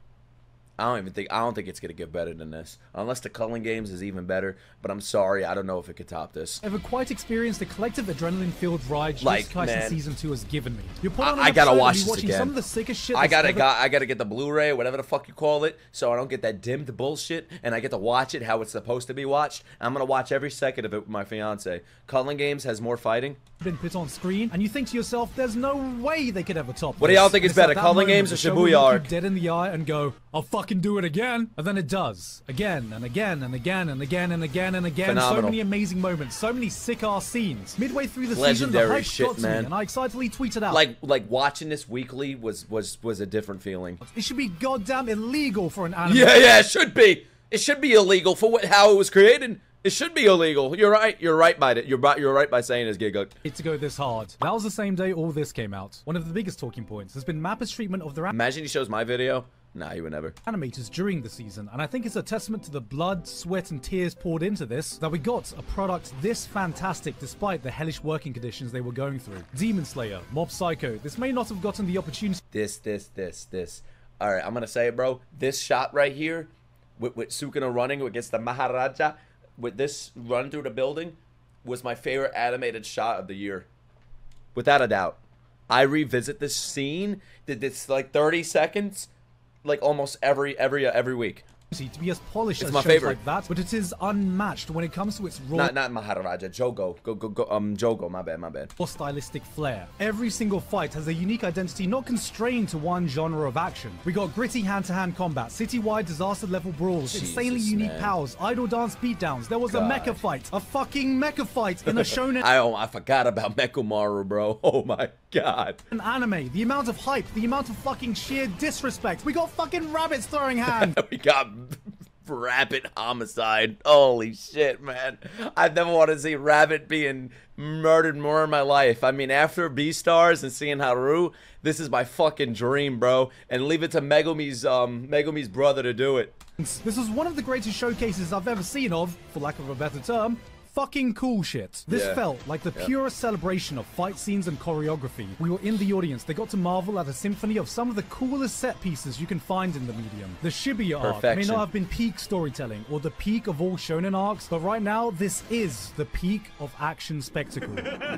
I don't even think I don't think it's gonna get better than this, unless the Culling Games is even better. But I'm sorry, I don't know if it could top this. ever quite experienced the collective adrenaline-filled ride Jujutsu Like, Kaisen man. Season two has given me. You put on an I, I gotta episode and watch be this watching again. some of the sickest shit I that's gotta ever- got I gotta get the Blu-ray or whatever the fuck you call it, so I don't get that dimmed bullshit, and I get to watch it how it's supposed to be watched. I'm gonna watch every second of it with my fiance. Culling Games has more fighting. been put on screen, and you think to yourself, there's no way they could ever top What do this. y'all think is It's at better, that Culling moment Games the or show will Shibuya look you arc? dead in the eye and go, I'll fucking do it again. And then it does. Again, and again, and again, and again, and again, and again. So Phenomenal. many amazing moments, so many sick-ass scenes. Midway through the Legendary season, the hype shit, got to man. me, and I excitedly tweeted out, Like like watching this weekly was was was a different feeling. it should be goddamn illegal for an anime. Yeah, yeah, it should be. It should be illegal for what how it was created. It should be illegal. You're right. You're right by it. You're right. You're right by saying it's Giga. It to go this hard. That was the same day all this came out. One of the biggest talking points has been Mappa's treatment of their Imagine he shows my video. Nah, he would never. animators during the season, and I think it's a testament to the blood, sweat, and tears poured into this that we got a product this fantastic despite the hellish working conditions they were going through. Demon Slayer, Mob Psycho, this may not have gotten the opportunity This, this, this, this. All right, I'm gonna say it, bro. This shot right here, with with Sukuna running against the Maharaja, with this run through the building, was my favorite animated shot of the year, without a doubt. I revisit this scene, did this like thirty seconds, like almost every every uh, every week. to be as polished It's as my shows favorite. like that, but it is unmatched when it comes to its raw Not not Maharaja, Jogo. Go go go. Um, Jogo. My bad. My bad. or stylistic flair. Every single fight has a unique identity not constrained to one genre of action. We got gritty hand-to-hand combat, citywide disaster-level brawls, Jesus, insanely unique man. powers, idle dance beatdowns. There was God. a mecha fight, a fucking mecha fight in a shonen I oh, I forgot about Mekumaru, bro. Oh my god. anime. The amount of hype, the amount of fucking sheer disrespect. We got fucking rabbits throwing hands. We got Rabbit homicide. Holy shit, man. I've never wanted to see Rabbit being murdered more in my life. I mean, after Beastars and seeing Haru, this is my fucking dream, bro. And leave it to Megumi's um Megumi's brother to do it. This was one of the greatest showcases I've ever seen of, for lack of a better term, fucking cool shit. This Yeah. felt like the Yeah. purest celebration of fight scenes and choreography. We were in the audience. They got to marvel at a symphony of some of the coolest set pieces you can find in the medium. The Shibuya arc may Perfection. not have been peak storytelling or the peak of all shonen arcs, but right now this is the peak of action spectacle.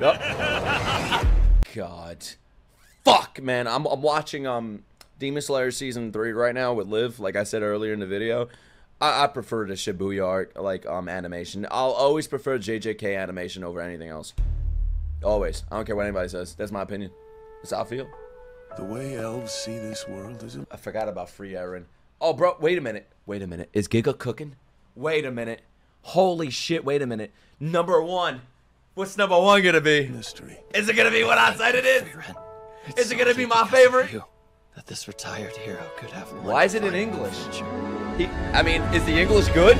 Yup. God. Fuck, man. I'm I'm watching um Demon Slayer season three right now with Liv, like I said earlier in the video. I, I prefer the Shibuya arc, like um animation. I'll always prefer J J K animation over anything else. Always. I don't care what anybody says. That's my opinion. That's how I feel. The way elves see this world is... I forgot about Free Aaron. Oh, bro, wait a minute. Wait a minute. Is Giga cooking? Wait a minute. Holy shit, wait a minute. Number one. What's number one gonna be? Mystery. Is it gonna be what I said it is? It's Is it gonna be solely my because of favorite? you that this retired hero could have one Why is it in final English? adventure. He, I mean, is the English good?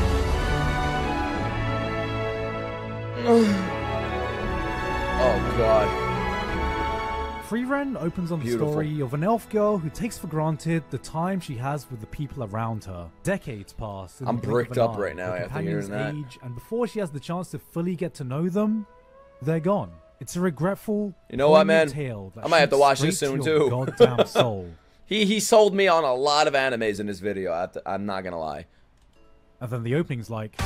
Oh, God. Frieren opens on the Beautiful. story of an elf girl who takes for granted the time she has with the people around her. Decades pass. in the I'm blink of bricked an up eye. right now Her after hearing companions that. age, and before she has the chance to fully get to know them, they're gone. It's a regretful, You know what, poignant man? tale that I might have to shoots watch this straight soon, to your too. Goddamn soul. He he sold me on a lot of animes in this video. I have to, I'm not gonna lie. And then the opening's like...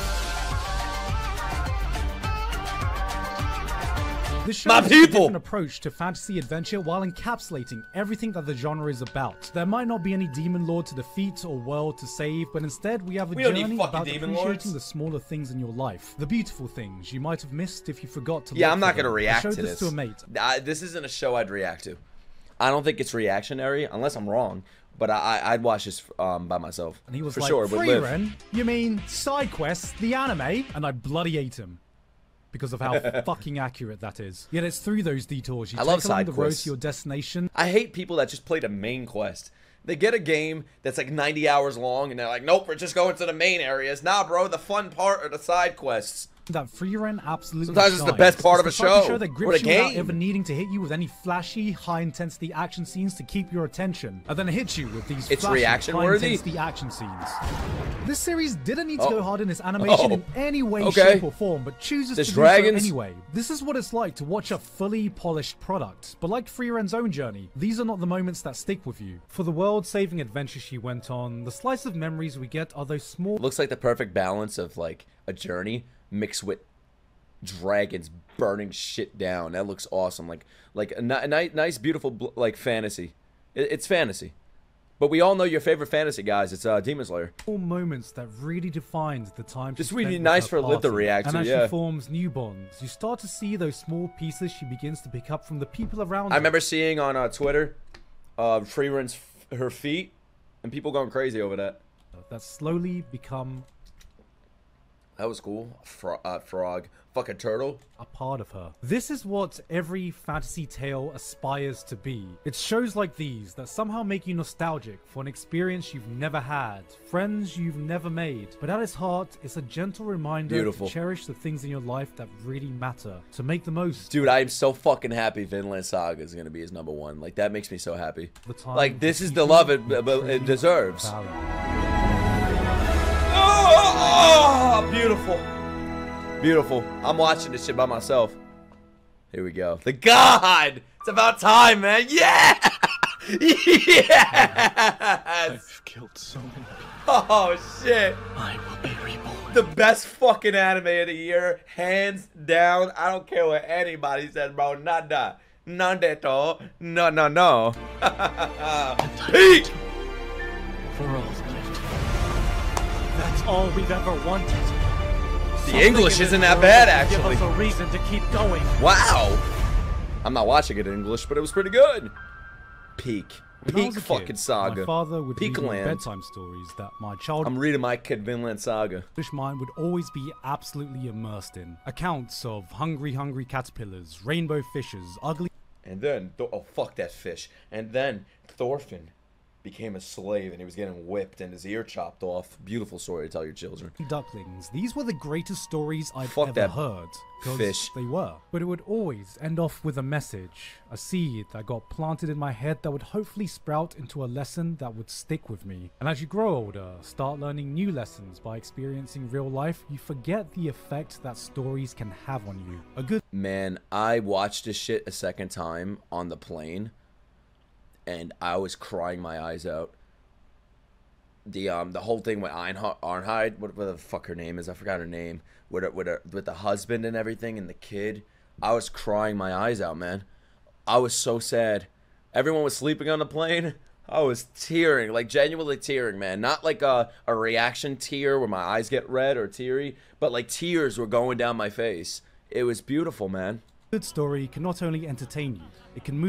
This shows My a people! different approach to fantasy adventure while encapsulating everything that the genre is about. There might not be any demon lord to defeat or world to save, but instead we have a We don't need journey fucking about demon appreciating lords. the smaller things in your life, the beautiful things you might have missed if you forgot to. Yeah, look I'm for not gonna them. react I showed to this this. to a mate. I, this isn't a show I'd react to. I don't think it's reactionary, unless I'm wrong. But I, I- I'd watch this um, by myself. And he was for like, sure. Would live. Frieren, you mean side quests, the anime? And I bloody ate him. Because of how fucking accurate that is. Yet it's through those detours you I take love along side the road quests. to your destination. I hate people that just play the main quest. They get a game that's like ninety hours long, and they're like, nope, we're just going to the main areas. Nah, bro, the fun part are the side quests. That Frieren absolutely Sometimes it's the shines. best part of It's a the type show, that or grips a you without game. ever needing to hit you with any flashy, high-intensity action scenes to keep your attention, and then hit you with these It's flashy, reaction-worthy? high-intensity action scenes. This series didn't need to Oh. go hard in its animation Oh. in any way, Okay. shape, or form, but chooses There's to dragons? do so anyway. This is what it's like to watch a fully polished product. But like Frieren's own journey, these are not the moments that stick with you. For the world-saving adventure she went on, the slice of memories we get are those small... Looks like the perfect balance of like a journey mixed with dragons burning shit down. That looks awesome. Like like a, ni- ni- nice, beautiful bl- like fantasy. It- it's fantasy. But we all know your favorite fantasy, guys. It's uh, Demon Slayer. moments that really defined the time Just she really spent with nice her for Liv to party. react and to, as yeah. she forms new bonds, you start to see those small pieces she begins to pick up from the people around I her. remember seeing on uh, Twitter, uh, Freeren's f- her feet, and people going crazy over that. that slowly become That was cool. Fro- uh, frog, fucking turtle. a part of her. This is what every fantasy tale aspires to be. It's shows like these that somehow make you nostalgic for an experience you've never had, friends you've never made. But at its heart, it's a gentle reminder Beautiful. to cherish the things in your life that really matter, to make the most Dude, I am so fucking happy Vinland Saga is gonna be his number one. Like that makes me so happy. of the time. Like this to is keep the you love it, with it, it deserves. valor. Oh, oh, beautiful. Beautiful. I'm watching this shit by myself. Here we go. The God! It's about time, man. Yeah! Yes! I've killed so many people. Oh, shit. I will be reborn. The best fucking anime of the year. Hands down. I don't care what anybody says, bro. Nada. Nada at all. No, no, no. Peak! For all that. That's all we've ever wanted. The English isn't that bad, actually. Give us a reason to keep going. Wow. I'm not watching it in English, but it was pretty good. Peak. When I Peak was a fucking kid, saga. My father would Peak read me land. bedtime stories that my childish I'm reading my Kid Vinland Saga. mind would always be absolutely immersed in. Accounts of hungry, hungry caterpillars, rainbow fishes, ugly And then, Thor- oh fuck that fish. And then Thorfinn became a slave and he was getting whipped and his ear chopped off. Beautiful story to tell your children. ducklings. These were the greatest stories I've Fuck ever that heard. 'Cause fish. They were. But it would always end off with a message, a seed that got planted in my head that would hopefully sprout into a lesson that would stick with me. And as you grow older, start learning new lessons by experiencing real life, you forget the effect that stories can have on you. A good Man, I watched this shit a second time on the plane and I was crying my eyes out. The um the whole thing with Einhard, Arnheid, what, what the fuck her name is, I forgot her name, with her, with her, with the husband and everything and the kid. I was crying my eyes out, man. I was so sad. Everyone was sleeping on the plane. I was tearing, like genuinely tearing, man. Not like a, a reaction tear where my eyes get red or teary, but like tears were going down my face. It was beautiful, man. good story can not only entertain you, it can move you,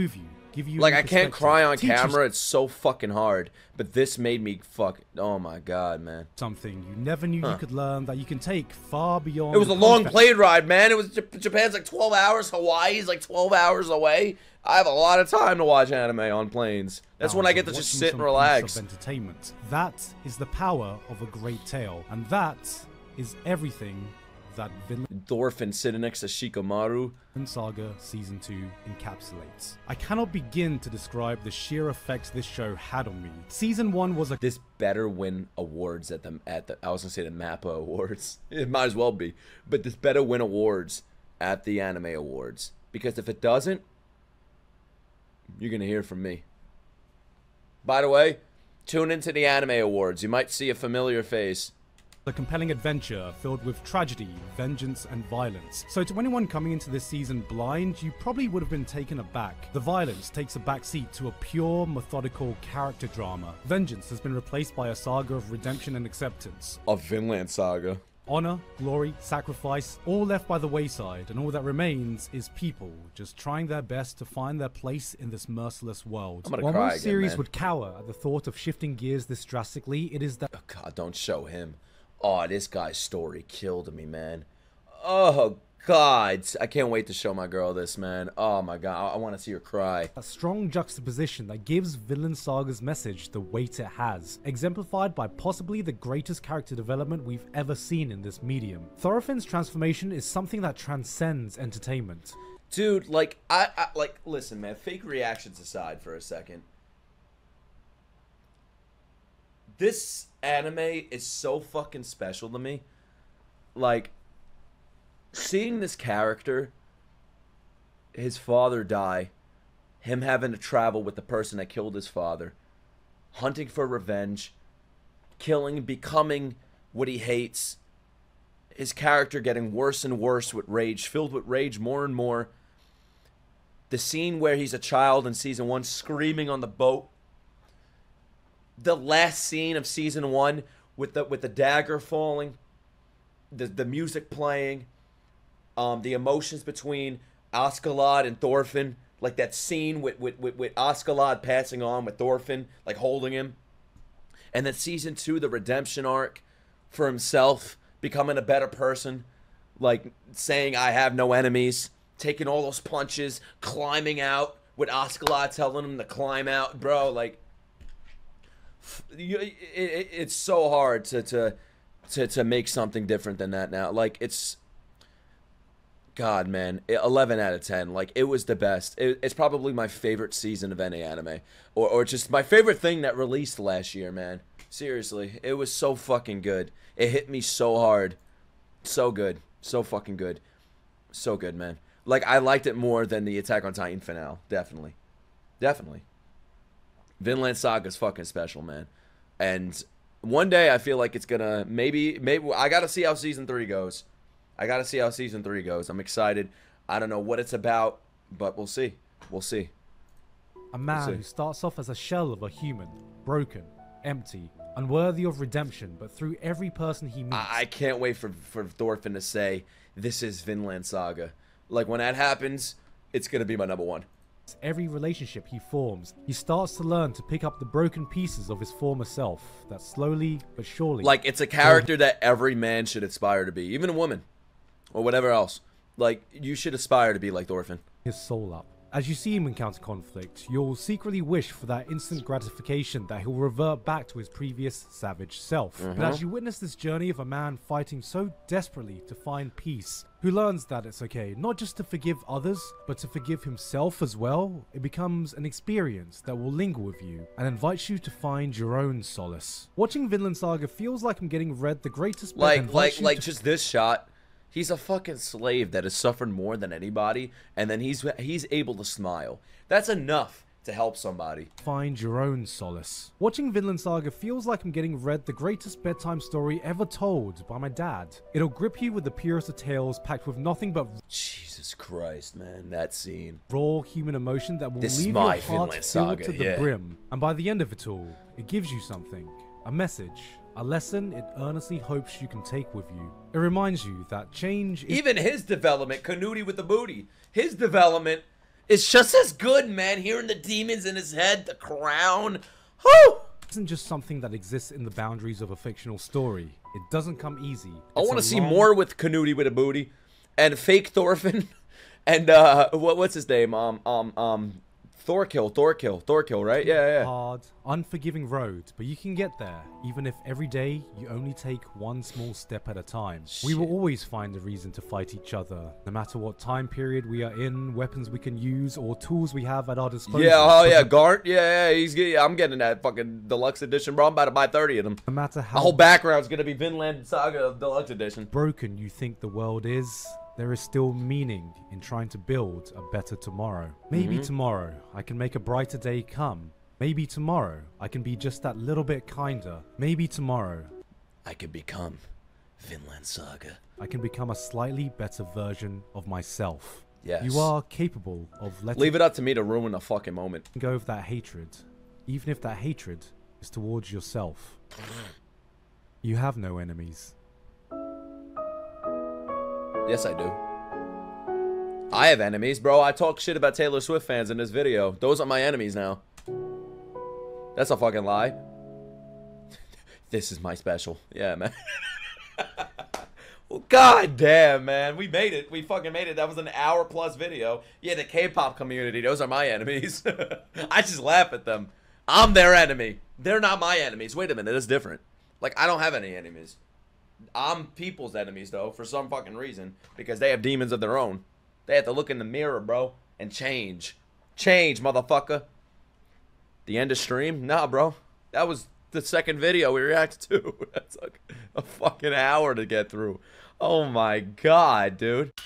give you Like, new I can't perspective, cry on teach you camera. It's so fucking hard. But this made me fuck. Oh my god, man. something you never knew Huh. you could learn that you can take far beyond. It was a the long context. plane ride, man. It was Jap- Japan's like twelve hours. Hawaii's like twelve hours away. I have a lot of time to watch anime on planes. That's when I get to just Watching sit some and piece relax. Of entertainment. That is the power of a great tale, and that is everything that Vinland Thorfinn sitting next to Shikamaru. Saga Season two encapsulates. I cannot begin to describe the sheer effects this show had on me. Season one was a This better win awards at the at the I was gonna say the MAPPA awards. It might as well be, but this better win awards at the Anime Awards, because if it doesn't, you're gonna hear from me. By the way, tune into the Anime Awards. You might see a familiar face. a compelling adventure filled with tragedy, vengeance, and violence. So to anyone coming into this season blind, you probably would have been taken aback. The violence takes a backseat to a pure, methodical character drama. Vengeance has been replaced by a saga of redemption and acceptance. A Vinland Saga. Honor, glory, sacrifice, all left by the wayside, and all that remains is people just trying their best to find their place in this merciless world. I'm gonna While cry most again, series man. would cower at the thought of shifting gears this drastically, it is that Oh, God, don't show him. Oh, this guy's story killed me, man. Oh, God. I can't wait to show my girl this, man. Oh, my God. I, I want to see her cry. a strong juxtaposition that gives Vinland Saga's message the weight it has, exemplified by possibly the greatest character development we've ever seen in this medium. Thorfinn's transformation is something that transcends entertainment. Dude, like, I, I like, listen, man, fake reactions aside for a second. This anime is so fucking special to me. Like, seeing this character, his father die, him having to travel with the person that killed his father, hunting for revenge, killing, becoming what he hates, his character getting worse and worse with rage, filled with rage more and more. The scene where he's a child in season one screaming on the boat. The last scene of season one with the with the dagger falling, the the music playing, um, the emotions between Askeladd and Thorfinn, like that scene with with with, with Askeladd passing on with Thorfinn, like holding him, and then season two, the redemption arc for himself, becoming a better person, like saying I have no enemies, taking all those punches, climbing out with Askeladd telling him to climb out, bro, like. You, it, it, it's so hard to, to to to make something different than that now. Like, it's God, man, eleven out of ten. Like, it was the best. It, it's probably my favorite season of any anime, or or just my favorite thing that released last year, man. Seriously, it was so fucking good. It hit me so hard, so good, so fucking good, so good, man. Like, I liked it more than the Attack on Titan finale. Definitely, definitely. Vinland Saga's fucking special, man. And one day I feel like it's gonna maybe maybe I gotta see how season three goes. I gotta see how season three goes. I'm excited. I don't know what it's about, but we'll see. We'll see. A man see. who starts off as a shell of a human, broken, empty, unworthy of redemption, but through every person he meets. I, I can't wait for for Thorfinn to say this is Vinland Saga. Like, when that happens, it's gonna be my number one. Every relationship he forms, he starts to learn to pick up the broken pieces of his former self that slowly but surely... Like, it's a character that every man should aspire to be, even a woman or whatever else. Like, you should aspire to be like Thorfinn. His soul up. As you see him encounter conflict, you'll secretly wish for that instant gratification that he'll revert back to his previous savage self. Mm-hmm. But as you witness this journey of a man fighting so desperately to find peace, who learns that it's okay not just to forgive others, but to forgive himself as well, it becomes an experience that will linger with you and invites you to find your own solace. Watching Vinland Saga feels like I'm getting read the greatest book and Like, like, invites you like to just this shot. He's a fucking slave that has suffered more than anybody, and then he's he's able to smile. That's enough to help somebody. Find your own solace. Watching Vinland Saga feels like I'm getting read the greatest bedtime story ever told by my dad. It'll grip you with the purest of tales packed with nothing but Jesus Christ, man, that scene. raw human emotion that will This is leave my your heart Vinland filled Saga, to the yeah. brim. And by the end of it all, it gives you something. A message. A lesson it earnestly hopes you can take with you. It reminds you that change is Even his development, Canute with the booty, his development It's just as good, man. Hearing the demons in his head, the crown. Whoo! Isn't just something that exists in the boundaries of a fictional story. It doesn't come easy. I It's want a to see long- more with Canute with a booty, and fake Thorfinn, and uh, what what's his name? Um, um, um, Thorkill, Thorkill, Thorkill, right? Yeah, yeah. Hard, unforgiving road, but you can get there, even if every day you only take one small step at a time. We will always find a reason to fight each other, no matter what time period we are in, weapons we can use, or tools we have at our disposal. Yeah, oh yeah, Gart. Yeah, yeah, he's. Yeah, I'm getting that fucking deluxe edition, bro. I'm about to buy thirty of them. No matter how My whole background's gonna be Vinland Saga deluxe edition. broken you think the world is, there is still meaning in trying to build a better tomorrow. Maybe Mhm. tomorrow I can make a brighter day come. Maybe tomorrow I can be just that little bit kinder. Maybe tomorrow I could become Vinland Saga. I can become a slightly better version of myself. Yes. You are capable of letting Leave it up to me to ruin the fucking moment. go of that hatred, even if that hatred is towards yourself. You have no enemies. Yes, I do. I have enemies, bro. I talk shit about Taylor Swift fans in this video. Those are my enemies now. That's a fucking lie. This is my special. Yeah, man. Well, god damn, man. We made it. We fucking made it. That was an hour plus video. Yeah, the K-pop community. Those are my enemies. I just laugh at them. I'm their enemy. They're not my enemies. Wait a minute. It's different. Like, I don't have any enemies. I'm people's enemies, though, for some fucking reason. Because they have demons of their own. They have to look in the mirror, bro, and change. Change, motherfucker. The end of stream? Nah, bro. That was the second video we reacted to. That took a fucking hour to get through. Oh my god, dude.